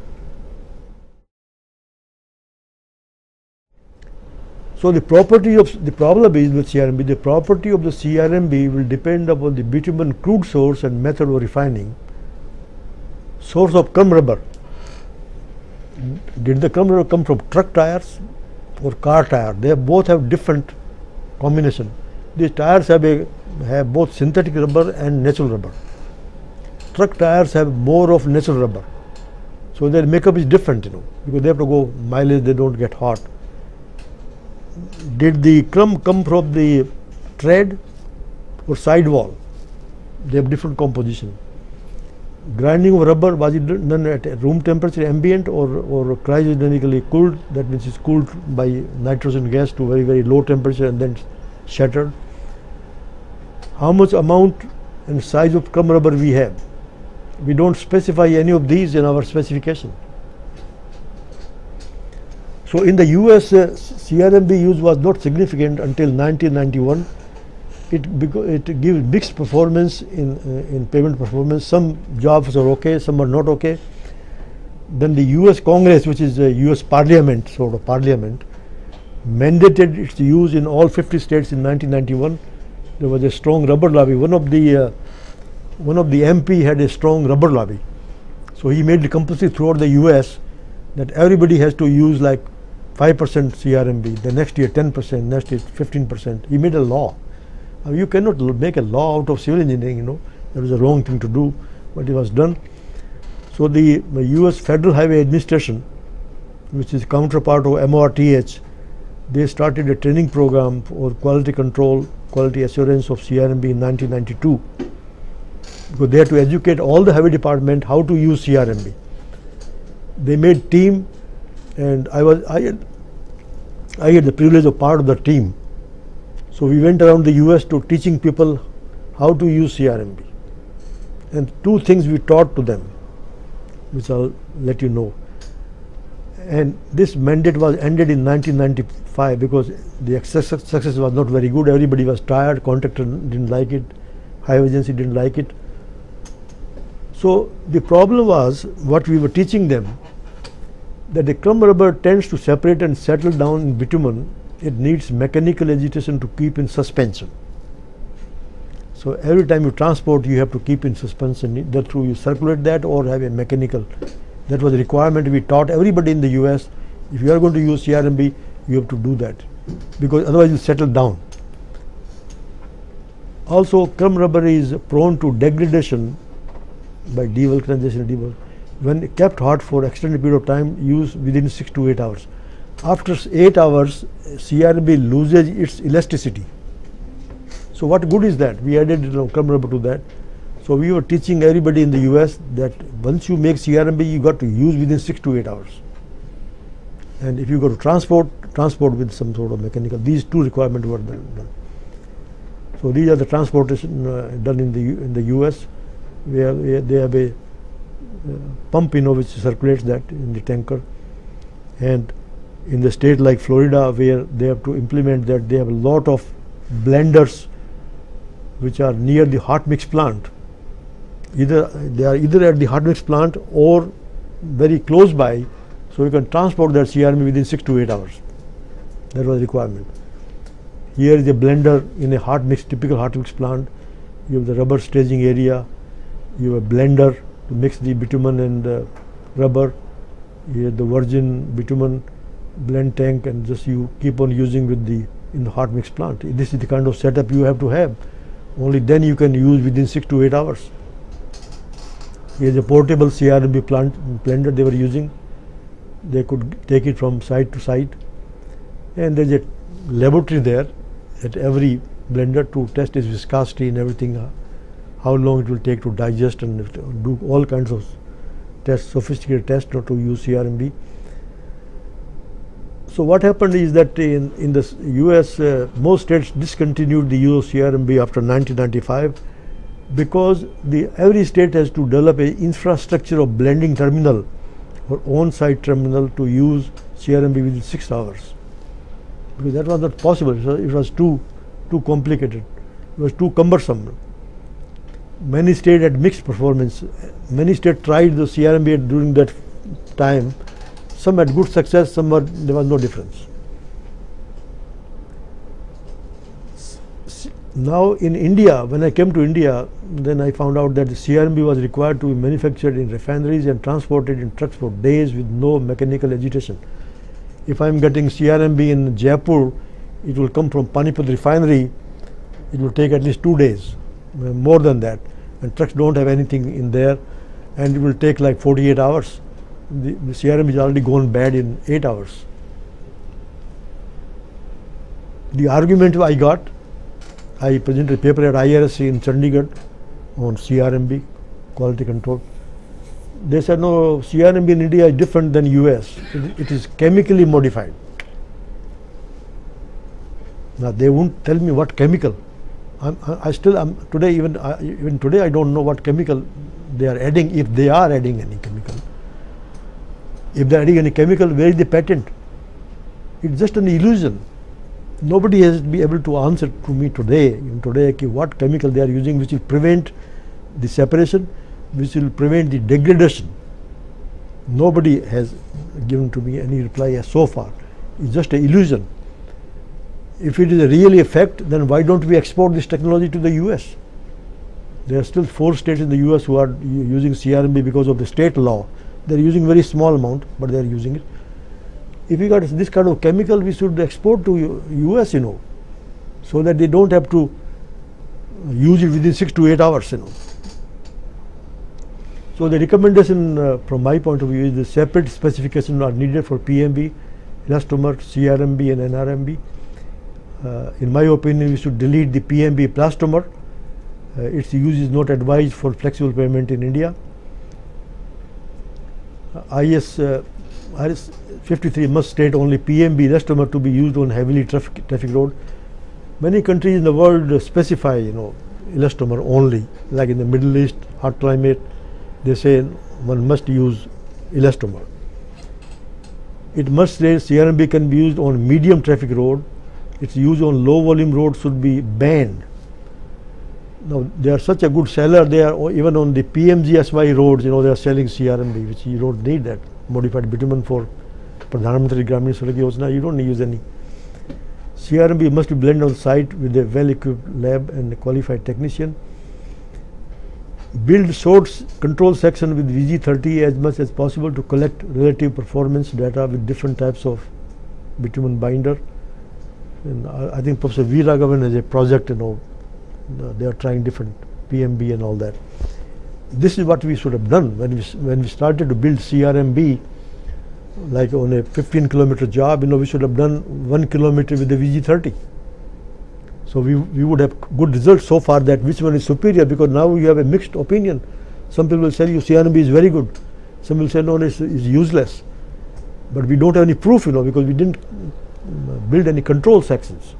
So the property of the problem is with C R M B, the property of the C R M B will depend upon the bitumen crude source and method of refining. Source of crumb rubber. Did the crumb rubber come from truck tires or car tire? They both have different combination. These tires have a have both synthetic rubber and natural rubber. Truck tires have more of natural rubber. So their makeup is different, you know, because they have to go mileage, they don't get hot. Did the crumb come from the tread or sidewall? They have different composition. Grinding of rubber, was it done at room temperature, ambient, or, or cryogenically cooled? That means it's cooled by nitrogen gas to very, very low temperature and then shattered. How much amount and size of crumb rubber we have? We don't specify any of these in our specification. So in the U S, uh, C R M B use was not significant until nineteen ninety-one. It it gives mixed performance in uh, in pavement performance. Some jobs are okay, some are not okay. Then the U S Congress, which is a U S Parliament, sort of Parliament, mandated its use in all fifty states in nineteen ninety-one. There was a strong rubber lobby. One of the uh, one of the M P had a strong rubber lobby, so he made it compulsory throughout the U S that everybody has to use like five percent C R M B, the next year ten percent, next year fifteen percent. He made a law. Now you cannot make a law out of civil engineering, you know. That was the wrong thing to do, but it was done. So the, the U S Federal Highway Administration, which is counterpart of M O R T H, they started a training program for quality control, quality assurance of C R M B in nineteen ninety-two, because they had to educate all the highway department how to use C R M B. They made team, and I was I had, I had the privilege of part of the team. So we went around the U S to teaching people how to use C R M B, and two things we taught to them, which I'll let you know. And this mandate was ended in nineteen ninety-five because the success was not very good. Everybody was tired, contractor didn't like it, highway agency didn't like it. So the problem was what we were teaching them, that the crumb rubber tends to separate and settle down in bitumen. It needs mechanical agitation to keep in suspension. So every time you transport, you have to keep in suspension. That through you circulate that or have a mechanical. That was a requirement we taught everybody in the U S. If you are going to use C R M B, you have to do that, because otherwise you settle down. Also, crumb rubber is prone to degradation by devulcanization. Devul when kept hot for extended period of time, use within six to eight hours. After eight hours, C R M B loses its elasticity. So what good is that? We added, you know, crumb rubber to that. So we were teaching everybody in the U S that once you make C R M B, you got to use within six to eight hours. And if you go to transport, transport with some sort of mechanical, these two requirements were done. So these are the transportation uh, done in the U in the U S, where, where they have a uh, pump, you know, which circulates that in the tanker. And in the state like Florida, where they have to implement that, they have a lot of blenders which are near the hot mix plant. Either they are either at the hot mix plant or very close by, so you can transport that C R M B within six to eight hours. That was the requirement. Here is a blender in a hot mix, typical hot mix plant. You have the rubber staging area. You have a blender to mix the bitumen and uh, rubber. You have the virgin bitumen blend tank, and just you keep on using with the in the hot mix plant. This is the kind of setup you have to have. Only then you can use within six to eight hours. Here is a portable C R M B plant blender they were using. They could take it from site to site, and there is a laboratory there at every blender to test its viscosity and everything, uh, how long it will take to digest, and do all kinds of tests, sophisticated tests, not to use C R M B. So what happened is that in, in the U S, uh, most states discontinued the use of C R M B after nineteen ninety-five, because the every state has to develop a infrastructure of blending terminal or on-site terminal to use C R M B within six hours. Because that was not possible. So it was too too complicated. It was too cumbersome. Many states had mixed performance. Many states tried the C R M B during that time. Some had good success, some were, there was no difference. Now in India, when I came to India, then I found out that the C R M B was required to be manufactured in refineries and transported in trucks for days with no mechanical agitation. If I am getting C R M B in Jaipur, it will come from Panipat refinery. It will take at least two days, more than that. And trucks don't have anything in there, and it will take like forty-eight hours. The, the C R M B is already gone bad in eight hours. The argument I got, I presented a paper at I R S C in Chandigarh on C R M B, quality control. They said, no, C R M B in India is different than U S. It, it is chemically modified. Now they won't tell me what chemical. I'm, I, I still am today even I, even today I don't know what chemical they are adding, if they are adding any chemical. If they are adding any chemical, where is the patent? It's just an illusion. Nobody has been able to answer to me today, even today, what chemical they are using which will prevent the separation, which will prevent the degradation. Nobody has given to me any reply so far. It's just an illusion. If it is a really a fact, then why don't we export this technology to the U S? There are still four states in the U S who are using C R M B because of the state law. They are using very small amount, but they are using it. If we got this kind of chemical, we should export to U S, you know, so that they don't have to use it within six to eight hours, you know. So the recommendation uh, from my point of view is the separate specifications are needed for P M B, elastomer, C R M B and N R M B. Uh, in my opinion, we should delete the P M B elastomer. Uh, its use is not advised for flexible pavement in India. Uh, I S uh, I S fifty-three must state only P M B elastomer to be used on heavily traffic, traffic road. Many countries in the world uh, specify, you know, elastomer only. Like in the Middle East, hot climate, they say one must use elastomer. It must say C R M B can be used on medium traffic road. Its use on low volume roads should be banned. Now they are such a good seller. They are even on the P M G S Y roads. You know, they are selling C R M B, which you don't need that modified bitumen for Pradhan Mantri Gramin Sadak Yojana. You don't use any. C R M B must be blended on site with a well-equipped lab and a qualified technician. Build source control section with V G thirty as much as possible to collect relative performance data with different types of bitumen binder. And I, I think Professor V. Raghavan has a project, you know, uh, they are trying different P M B and all that. This is what we should have done when we when we started to build C R M B, like on a fifteen kilometer job. You know, we should have done one kilometer with the V G thirty. So we we would have good results so far. That which one is superior? Because now you have a mixed opinion. Some people will say you C R M B is very good. Some will say no, it's, it's useless. but we don't have any proof, you know, because we didn't build any control sections.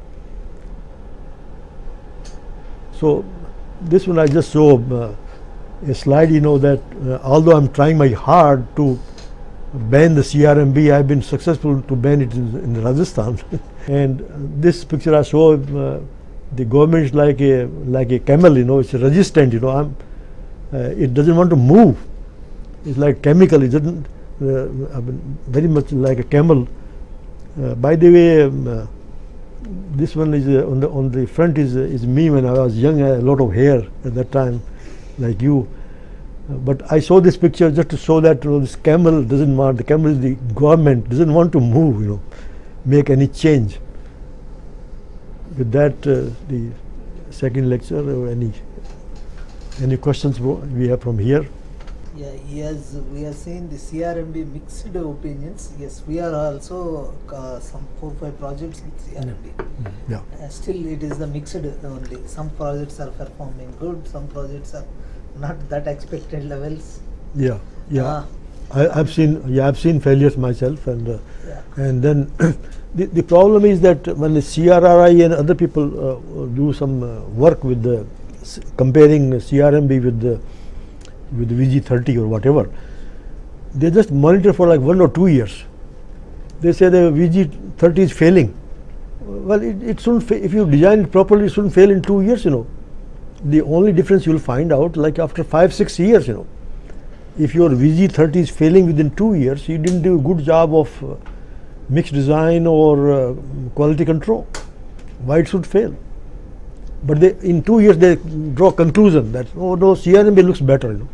So this one I just show uh, a slide, you know, that uh, although I'm trying my hard to ban the C R M B, I've been successful to ban it in, in Rajasthan. And this picture I show uh, the government is like a like a camel, you know, it's resistant, you know. I'm, uh, it doesn't want to move. It's like chemical. It doesn't uh, I mean, very much like a camel. Uh, by the way, um, uh, this one is uh, on the on the front is uh, is me when I was young. I had a lot of hair at that time, like you. Uh, but I saw this picture just to show that, you know, this camel doesn't want. The camel is the government doesn't want to move, you know, make any change. With that, uh, the second lecture, or any any questions we have from here? Yeah, yes, we are seeing the C R M B mixed opinions. Yes, we are also uh, some four five projects with C R M B. Mm. Yeah. Uh, still, it is the mixed only. Some projects are performing good. Some projects are not that expected levels. Yeah, yeah. Uh, I, I've seen. Yeah, I've seen failures myself, and uh, yeah. and then the the problem is that when the C R R I and other people uh, do some uh, work with the s comparing C R M B with the with V G thirty or whatever, they just monitor for like one or two years. They say the V G thirty is failing. Well, it, it shouldn't fa if you design it properly, it shouldn't fail in two years, you know. The only difference you'll find out like after five, six years, you know. If your V G thirty is failing within two years, you didn't do a good job of uh, mixed design or uh, quality control. Why it should fail? But they, in two years they draw conclusion that, oh no, C R M B looks better, you know.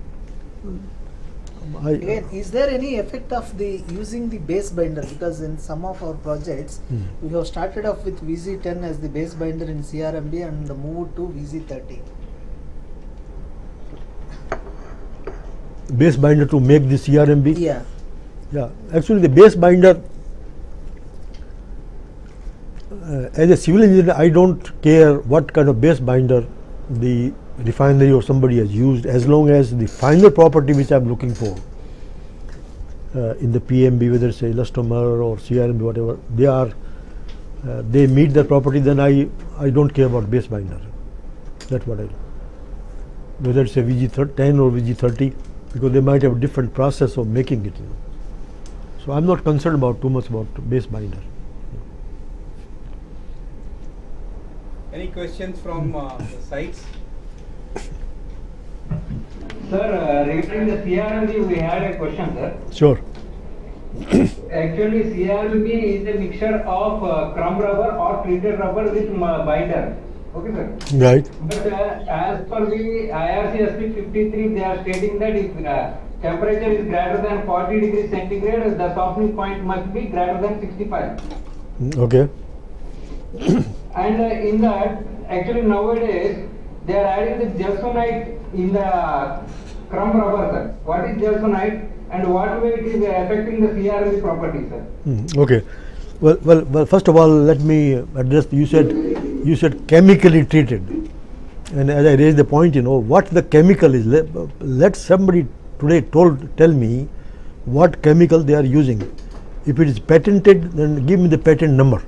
I, Again, is there any effect of the using the base binder? Because in some of our projects, hmm. we have started off with V Z ten as the base binder in C R M B and moved to V Z thirty. Base binder to make the C R M B? Yeah. Yeah, actually the base binder, uh, as a civil engineer, I don't care what kind of base binder the refinery or somebody has used, as long as the final property which I'm looking for uh, in the P M B, whether it's a elastomer or C R M B, whatever, they are, uh, they meet that property, then I, I don't care about base binder. That's what I do. Whether it's a V G ten or V G thirty, because they might have a different process of making it. You know. So I'm not concerned about too much about base binder. Any questions from uh, the sites? Sir, uh, regarding the C R M B, we had a question, sir. Sure. Actually, C R M B is a mixture of uh, crumb rubber or treated rubber with uh, binder. Okay, sir. Right. But uh, as per the I R C S P fifty-three, they are stating that if uh, temperature is greater than forty degrees centigrade, the softening point must be greater than sixty-five. Okay. And uh, in that, actually nowadays, they are adding the gelsonite in the crumb rubber, sir. What is gelsonite and what way it is affecting the C R M B property, sir? Mm, okay. Well, well, well. First of all, let me address. You said, you said chemically treated, and as I raised the point, you know, what the chemical is. Let, let somebody today told tell me what chemical they are using. If it is patented, then give me the patent number.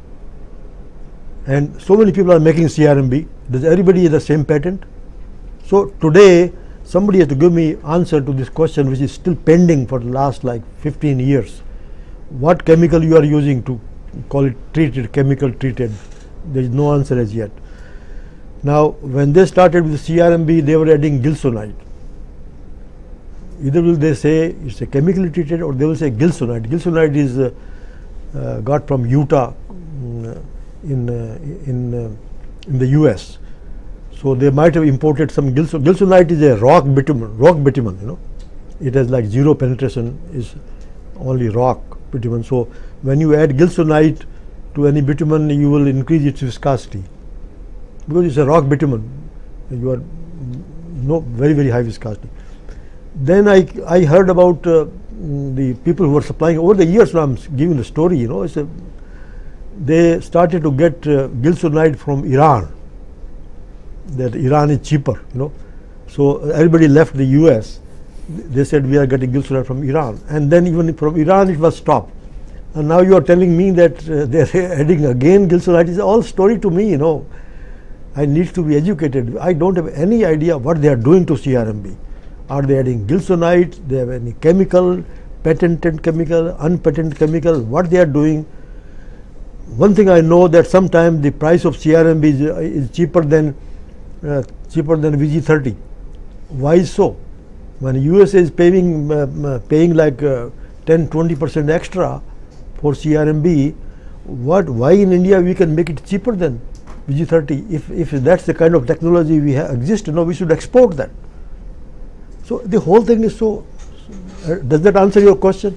And so many people are making C R M B. Does everybody have the same patent? So today, somebody has to give me answer to this question, which is still pending for the last like fifteen years. What chemical you are using to call it treated, chemical treated? There is no answer as yet. Now, when they started with the C R M B, they were adding gilsonite. Either will they say it's a chemically treated, or they will say gilsonite. Gilsonite is uh, uh, got from Utah um, in uh, in uh, in the U S. So they might have imported some gilson. Gilsonite is a rock bitumen. Rock bitumen, you know, it has like zero penetration. Is only rock bitumen. So when you add gilsonite to any bitumen, you will increase its viscosity because it's a rock bitumen. You are no very very high viscosity. Then I I heard about uh, the people who are supplying over the years. Now I'm giving the story. You know, it's a, they started to get uh, gilsonite from Iran. That Iran is cheaper. You know, so everybody left the U S they said we are getting gilsonite from Iran, and then even from Iran it was stopped. And now you are telling me that uh, they are adding again gilsonite. It's all story to me, you know. I need to be educated. I don't have any idea what they are doing to C R M B. Are they adding gilsonite? They have any chemical, patented chemical, unpatented chemical? What they are doing? One thing I know, that sometimes the price of C R M B is, uh, is cheaper than uh, cheaper than V G thirty. Why so? When U S A is paying uh, paying like uh, ten to twenty percent extra for C R M B, what? Why in India we can make it cheaper than V G thirty? If if that's the kind of technology we have exist, you know, we should export that. So the whole thing is so. Uh, does that answer your question?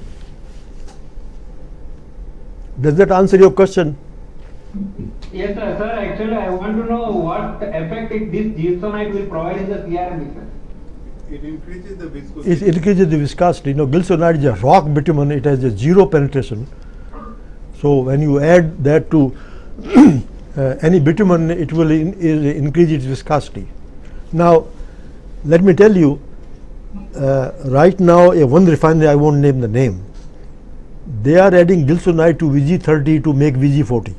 Does that answer your question? Yes, sir. Sir, actually, I want to know what effect it, this gilsonite will provide in the C R M B, sir. It increases the viscosity. It increases the viscosity. You know, gilsonite is a rock bitumen. It has a zero penetration. So when you add that to uh, any bitumen, it will in, is increase its viscosity. Now, let me tell you, uh, right now, uh, one refinery, I won't name the name, they are adding gilsonite to V G thirty to make V G forty.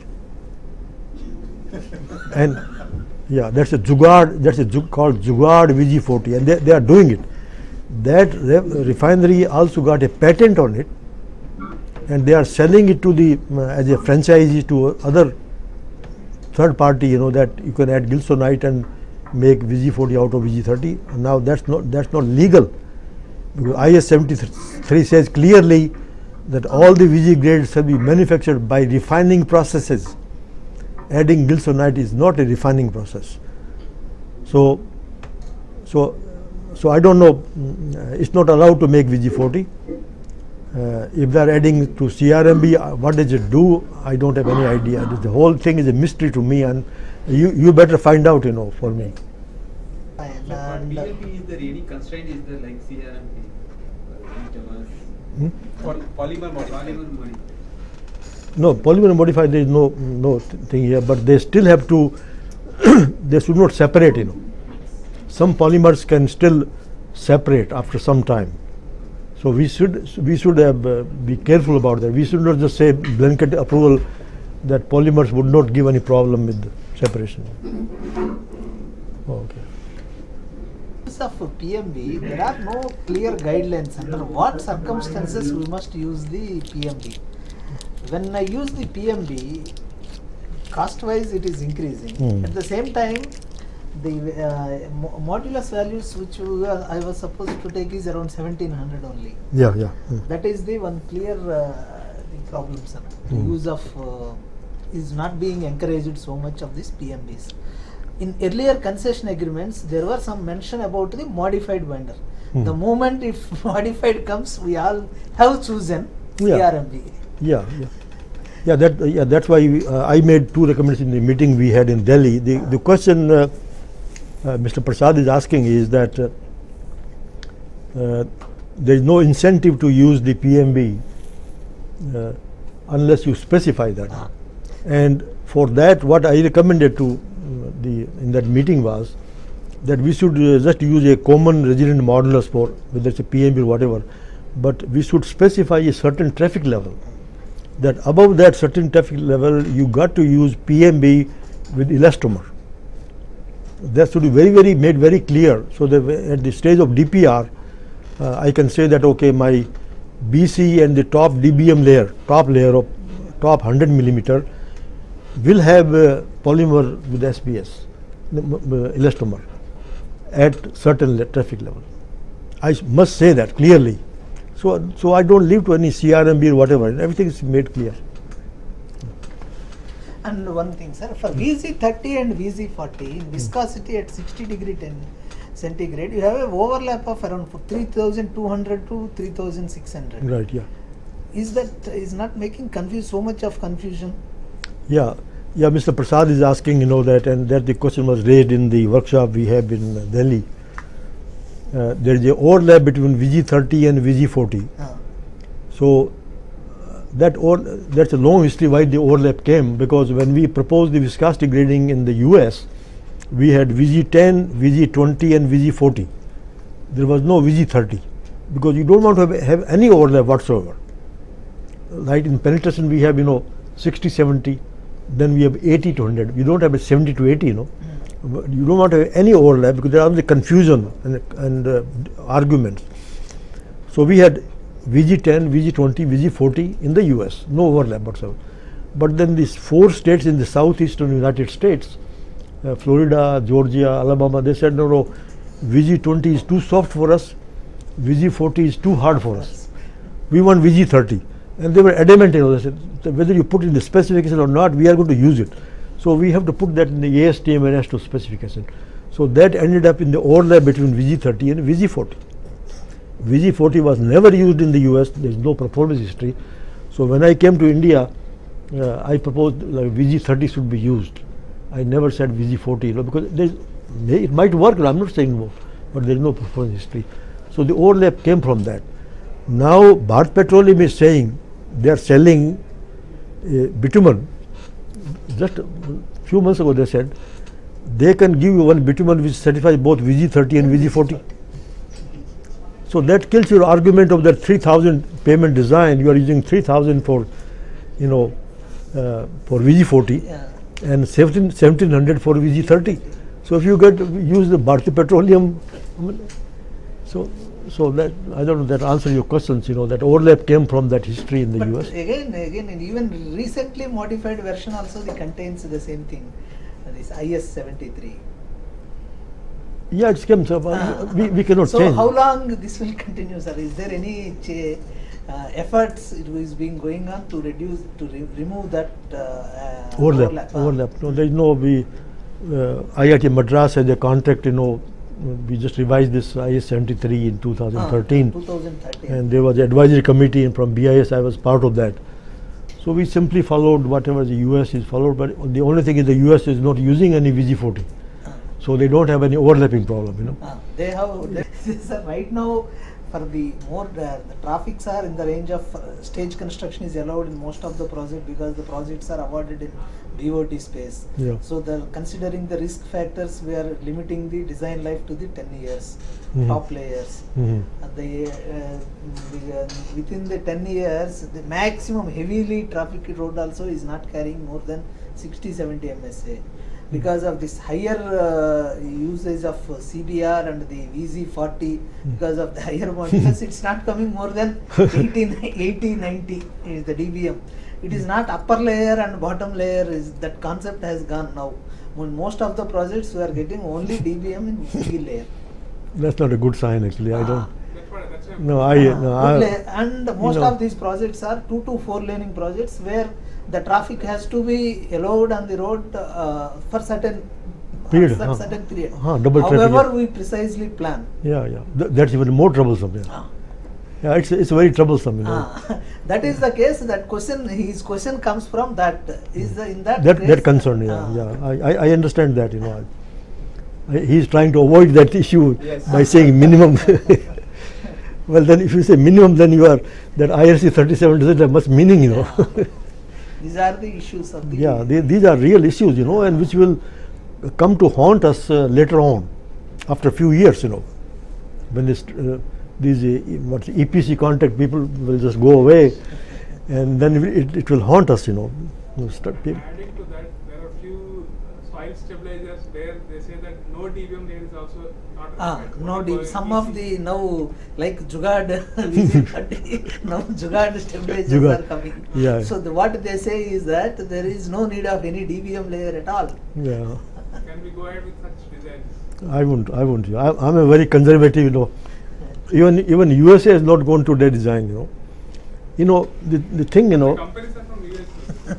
And yeah, that's a jugaad, that's a jug, called jugaad V G forty, and they, they are doing it. That re refinery also got a patent on it, and they are selling it to the uh, as a franchisee to other third party, you know, that you can add gilsonite and make V G forty out of V G thirty. Now that's not that's not legal, because I S seventy-three says clearly that all the V G grades shall be manufactured by refining processes. Adding gilsonite is not a refining process. So, so, so I don't know. It's not allowed to make V G forty. Uh, if they are adding to C R M B, uh, what does it do? I don't have any idea. The whole thing is a mystery to me, and you you better find out, you know, for me. And, So for and, D L P, is there any constraint? Is there like C R M B? Hmm? For polymer modified. Polymer modified. No, polymer modified, there is no no th thing here, but they still have to. They should not separate, you know. Some polymers can still separate after some time. So we should we should have, uh, be careful about that. We should not just say blanket approval that polymers would not give any problem with separation. Okay. of P M B, there are no clear guidelines under what circumstances we must use the P M B. When I use the P M B, cost wise it is increasing. Hmm. At the same time, the uh, mo modulus values which we were, I was supposed to take is around seventeen hundred only. Yeah, yeah. Hmm. That is the one clear uh, the problem, sir. The Hmm. use of uh, is not being encouraged so much of this P M Bs. In earlier concession agreements, there were some mention about the modified vendor. Hmm. The moment if modified comes, we all have chosen Yeah. C R M B. Yeah, yeah, yeah. That uh, yeah. That's why we, uh, I made two recommendations in the meeting we had in Delhi. The the question uh, uh, Mister Prasad is asking is that uh, uh, there is no incentive to use the P M B uh, unless you specify that. Ah. And for that, what I recommended to uh, the in that meeting was that we should uh, just use a common resident modulus for whether it's a P M B or whatever, but we should specify a certain traffic level. That above that certain traffic level, you got to use P M B with elastomer. That should be very, very made very clear, so that at the stage of D P R, uh, I can say that okay, my B C and the top D B M layer, top layer of top one hundred millimeter, will have uh, polymer with S B S, uh, elastomer, at certain le traffic level. I must say that clearly. So, so I don't leave to any C R M B or whatever. Everything is made clear. And one thing, sir, for V Z thirty and V Z forty, viscosity at sixty degree ten centigrade, you have an overlap of around three thousand two hundred to three thousand six hundred. Right. Yeah. Is that is not making confuse so much of confusion? Yeah. Yeah. Mister Prasad is asking, you know, that, and that the question was raised in the workshop we have in uh, Delhi. Uh, there is a overlap between V G thirty and V G forty. Ah. So uh, that or that's a long history why the overlap came, because when we proposed the viscosity grading in the U S, we had V G ten, V G twenty and V G forty. There was no V G thirty. because you don't want to have, have any overlap whatsoever. Right, in penetration we have, you know, sixty seventy, then we have eighty to one hundred. We don't have a seventy to eighty, you know. Mm. You don't want to have any overlap because there are the confusion and, and uh, arguments. So we had V G ten, V G twenty, V G forty in the U S, no overlap whatsoever. But then these four states in the southeastern United States, uh, Florida, Georgia, Alabama, they said no, no, V G twenty is too soft for us, V G forty is too hard for us. We want V G thirty. And they were adamant, you know, they said, whether you put it in the specification or not, we are going to use it. So we have to put that in the A S T M and S two specification. So that ended up in the overlap between V G thirty and V G forty. V G forty was never used in the U S, there is no performance history. So when I came to India, uh, I proposed like V G thirty should be used. I never said V G forty, you know, because it might work, I am not saying no, but there is no performance history. So the overlap came from that. Now Bharat Petroleum is saying they are selling uh, bitumen. Just a few months ago they said they can give you one bitumen which certifies both V G thirty and V G forty. So that kills your argument of that three thousand payment design. You are using three thousand for, you know, uh, for V G forty, yeah, and seventeen hundred for V G thirty. So if you get use the Bharati Petroleum, so so that I don't know that answer your questions. You know that overlap came from that history in the but U S. Again, again, and even recently modified version also it contains the same thing. Uh, this I S seventy-three. Yeah, it came. So uh, we we cannot so change. So how long this will continue, sir? Is there any uh, efforts it is being going on to reduce to re remove that uh, uh, overlap? Overlap. Overlap. No, there is no. We uh, I I T Madras has a contract. You know, we just revised this I S seventy-three in two thousand thirteen. Ah, twenty thirteen. And there was an advisory committee, and from B I S I was part of that. So we simply followed whatever the U S is followed, but the only thing is the U S is not using any V G forty. So they don't have any overlapping problem, you know. Ah, they have, they, sir, right now for the more, uh, the traffics are in the range of uh, stage construction is allowed in most of the project because the projects are awarded in B O T space. Yeah. So the considering the risk factors, we are limiting the design life to the ten years, Mm-hmm. top layers. Mm-hmm. And the, uh, the uh, within the ten years, the maximum heavily trafficked road also is not carrying more than sixty seventy M S A. Because of this higher uh, usage of uh, C B R and the V Z forty, because of the higher modulus, it's not coming more than eighty, ninety is the D B M. It is not upper layer and bottom layer, is that concept has gone now. When most of the projects we are getting only D B M in single layer. That's not a good sign actually. Ah. I don't. That's what, that's what No, I. Ah, No, good I layer. And most you know, of these projects are two to four laning projects where the traffic has to be allowed on the road uh, for certain Period, uh, huh. certain period. Huh, double traffic, However, yeah. we precisely plan. Yeah, yeah. Th that's even more troublesome. Yeah, Ah. yeah. It's it's very troublesome, you know. Ah, that is the case. That question, his question comes from that. Is the, in that That case, that concern, yeah, ah. yeah. I, I I understand that, you know. I, I, he's trying to avoid that issue Yes. by saying minimum. Well, then if you say minimum, then you are that I R C thirty-seven doesn't have much meaning, you know. These are the issues of the. Yeah, they, these are real issues, you know, and which will come to haunt us uh, later on, after a few years, you know, when this, uh, these uh, what E P C contract people will just go away, and then it, it will haunt us, you know. Adding to that, there are few soil stabilizers where they say that no D B M layer is also not Ah, required. no, Only deep. for Some E of C. the now like Jugad, now Jugad stabilizers Jugad, are coming. yeah. So the, what they say is that there is no need of any D B M layer at all. Yeah, Can we go ahead with such designs? I won't, I won't. I, I'm a very conservative, you know. Even even U S A has not gone to their design, you know. You know the the thing, you know. The comparison from U S.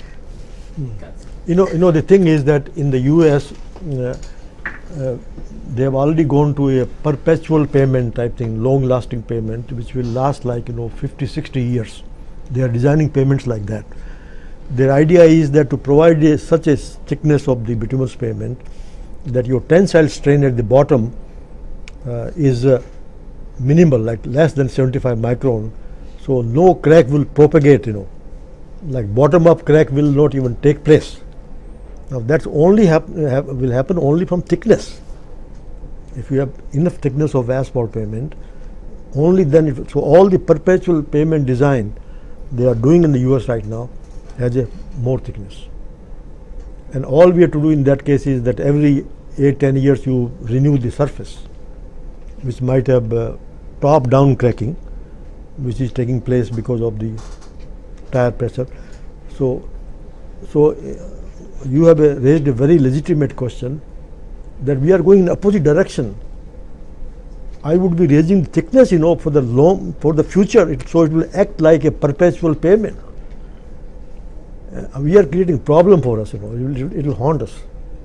You know, you know the thing is that in the U S, uh, uh, they have already gone to a perpetual payment type thing, long-lasting payment, which will last like, you know, fifty, sixty years. They are designing payments like that. Their idea is that to provide a, such a thickness of the bituminous pavement that your tensile strain at the bottom uh, is uh, minimal, like less than seventy-five micron, so no crack will propagate, you know, like bottom-up crack will not even take place. Now that's only hap hap will happen only from thickness. If you have enough thickness of asphalt pavement, only then it, so all the perpetual pavement design they are doing in the U S right now has a more thickness, and all we have to do in that case is that every eight ten years you renew the surface, which might have uh, top down cracking, which is taking place because of the tire pressure. So so uh, you have uh, raised a very legitimate question that we are going in the opposite direction. I would be raising the thickness, you know, for the long, for the future, it, so it will act like a perpetual pavement. Uh, we are creating problem for us, you know, it will, it will haunt us.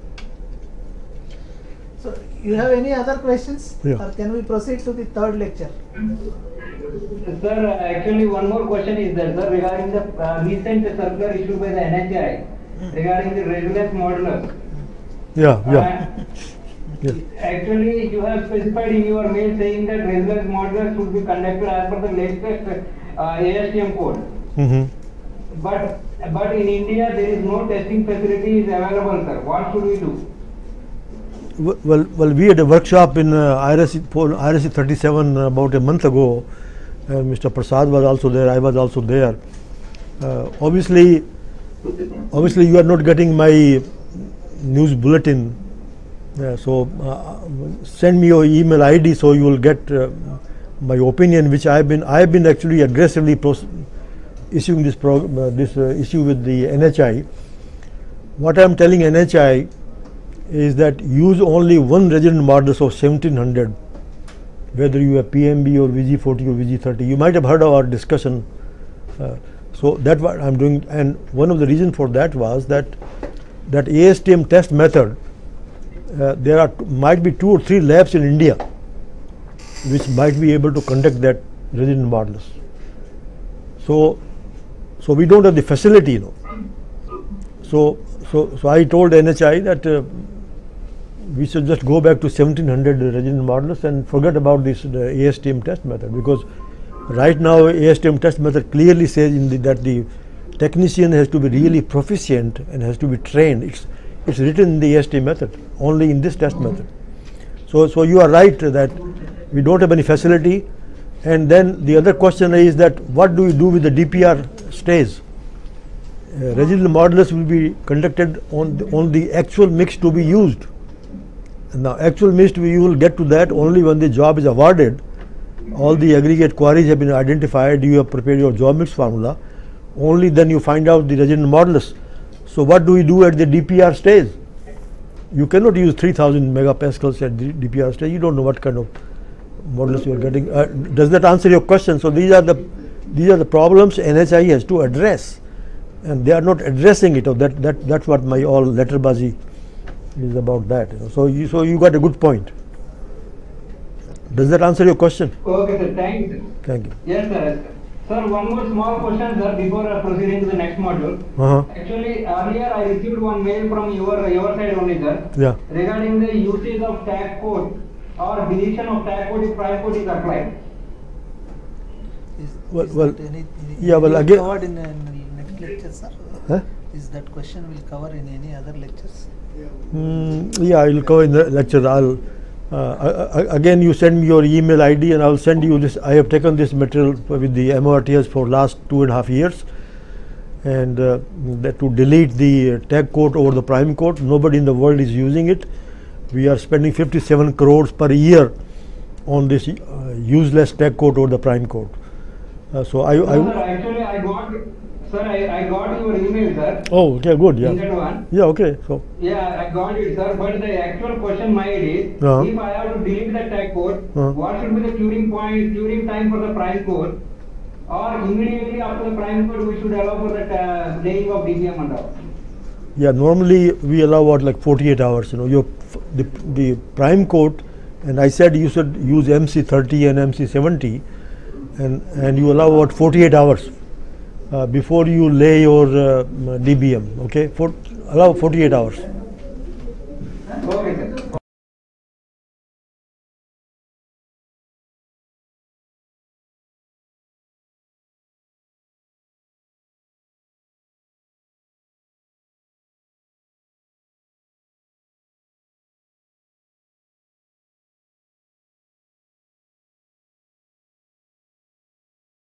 So, you have any other questions? Yeah. Or can we proceed to the third lecture? Sir, uh, actually one more question is there, sir, regarding the uh, recent circular issued by the N H I regarding the resilience modulus. Yeah, yeah. Uh, Yes. Actually, you have specified in your mail saying that resilience modulus should be conducted as per the latest uh, A S T M code. Mm-hmm. But but in India there is no testing facility is available, sir. What should we do? Well, well, we had a workshop in uh, I R S C, I R S C thirty-seven uh, about a month ago. Uh, Mister Prasad was also there. I was also there. Uh, obviously, obviously, you are not getting my news bulletin. Uh, so uh, send me your email I D so you will get uh, my opinion, which I have been I have been actually aggressively issuing this pro uh, this uh, issue with the N H I. What I am telling N H I is that use only one resonant modulus of seventeen hundred, whether you have P M B or V G forty or V G thirty. You might have heard of our discussion. Uh, so that's what I am doing, and one of the reasons for that was that that A S T M test method. Uh, there are might be two or three labs in India which might be able to conduct that resonant modulus. So, so we don't have the facility, you know. So, so, so I told N H I that uh, we should just go back to seventeen hundred resonant modulus and forget about this the A S T M test method, because right now A S T M test method clearly says in the, that the technician has to be really proficient and has to be trained. It's It's written in the A S T method, only in this test method. So, so you are right that we don't have any facility. And then the other question is that what do we do with the D P R stays? Uh, residual modulus will be conducted on the, on the actual mix to be used. And now actual mix to be, you will get to that only when the job is awarded. All the aggregate quarries have been identified, you have prepared your job mix formula. Only then you find out the resonant modulus. So what do we do at the D P R stage? You cannot use three thousand megapascals at the D P R stage. You don't know what kind of modulus you are getting. Uh, does that answer your question? So these are the these are the problems N H I has to address, and they are not addressing it. Or that that that's what my all letterbazi is about. That you know. So you so you got a good point. Does that answer your question? Okay, sir. Thank you. Thank you. Yes, sir. Sir, one more small question, sir, before uh, proceeding to the next module. Uh-huh. Actually, earlier I received one mail from your your side only, sir. Yeah. Regarding the usage of tag code or deletion of tag code if price code is applied. Is, Well, is well, that any, any yeah, well, will again- covered in, in next lecture, sir? Huh? Is that question will cover in any other lectures? Mm, yeah, I will cover in the lecture. I'll uh, uh, again you send me your email I D and I will send you this. I have taken this material with the M O R T S for last two and a half years, and uh, that to delete the tag code over the prime code. Nobody in the world is using it. We are spending fifty-seven crores per year on this uh, useless tag code over the prime code. Uh, so I, No, I sir, actually I got, sir, I, I got your email, sir. oh okay, good, In yeah, that one. yeah, okay. So Yeah, I got it, sir. But the actual question my is, Uh-huh. if I have to delete the tag code, Uh-huh. what should be the curing point, curing time for the prime code, or immediately after the prime code we should allow for the uh, laying of D B M and all. yeah, normally we allow what like forty-eight hours. You know, your f- the the prime code, and I said you should use M C thirty and M C seventy, and and you allow what forty-eight hours uh, before you lay your uh, D B M. Okay, for allow forty-eight hours.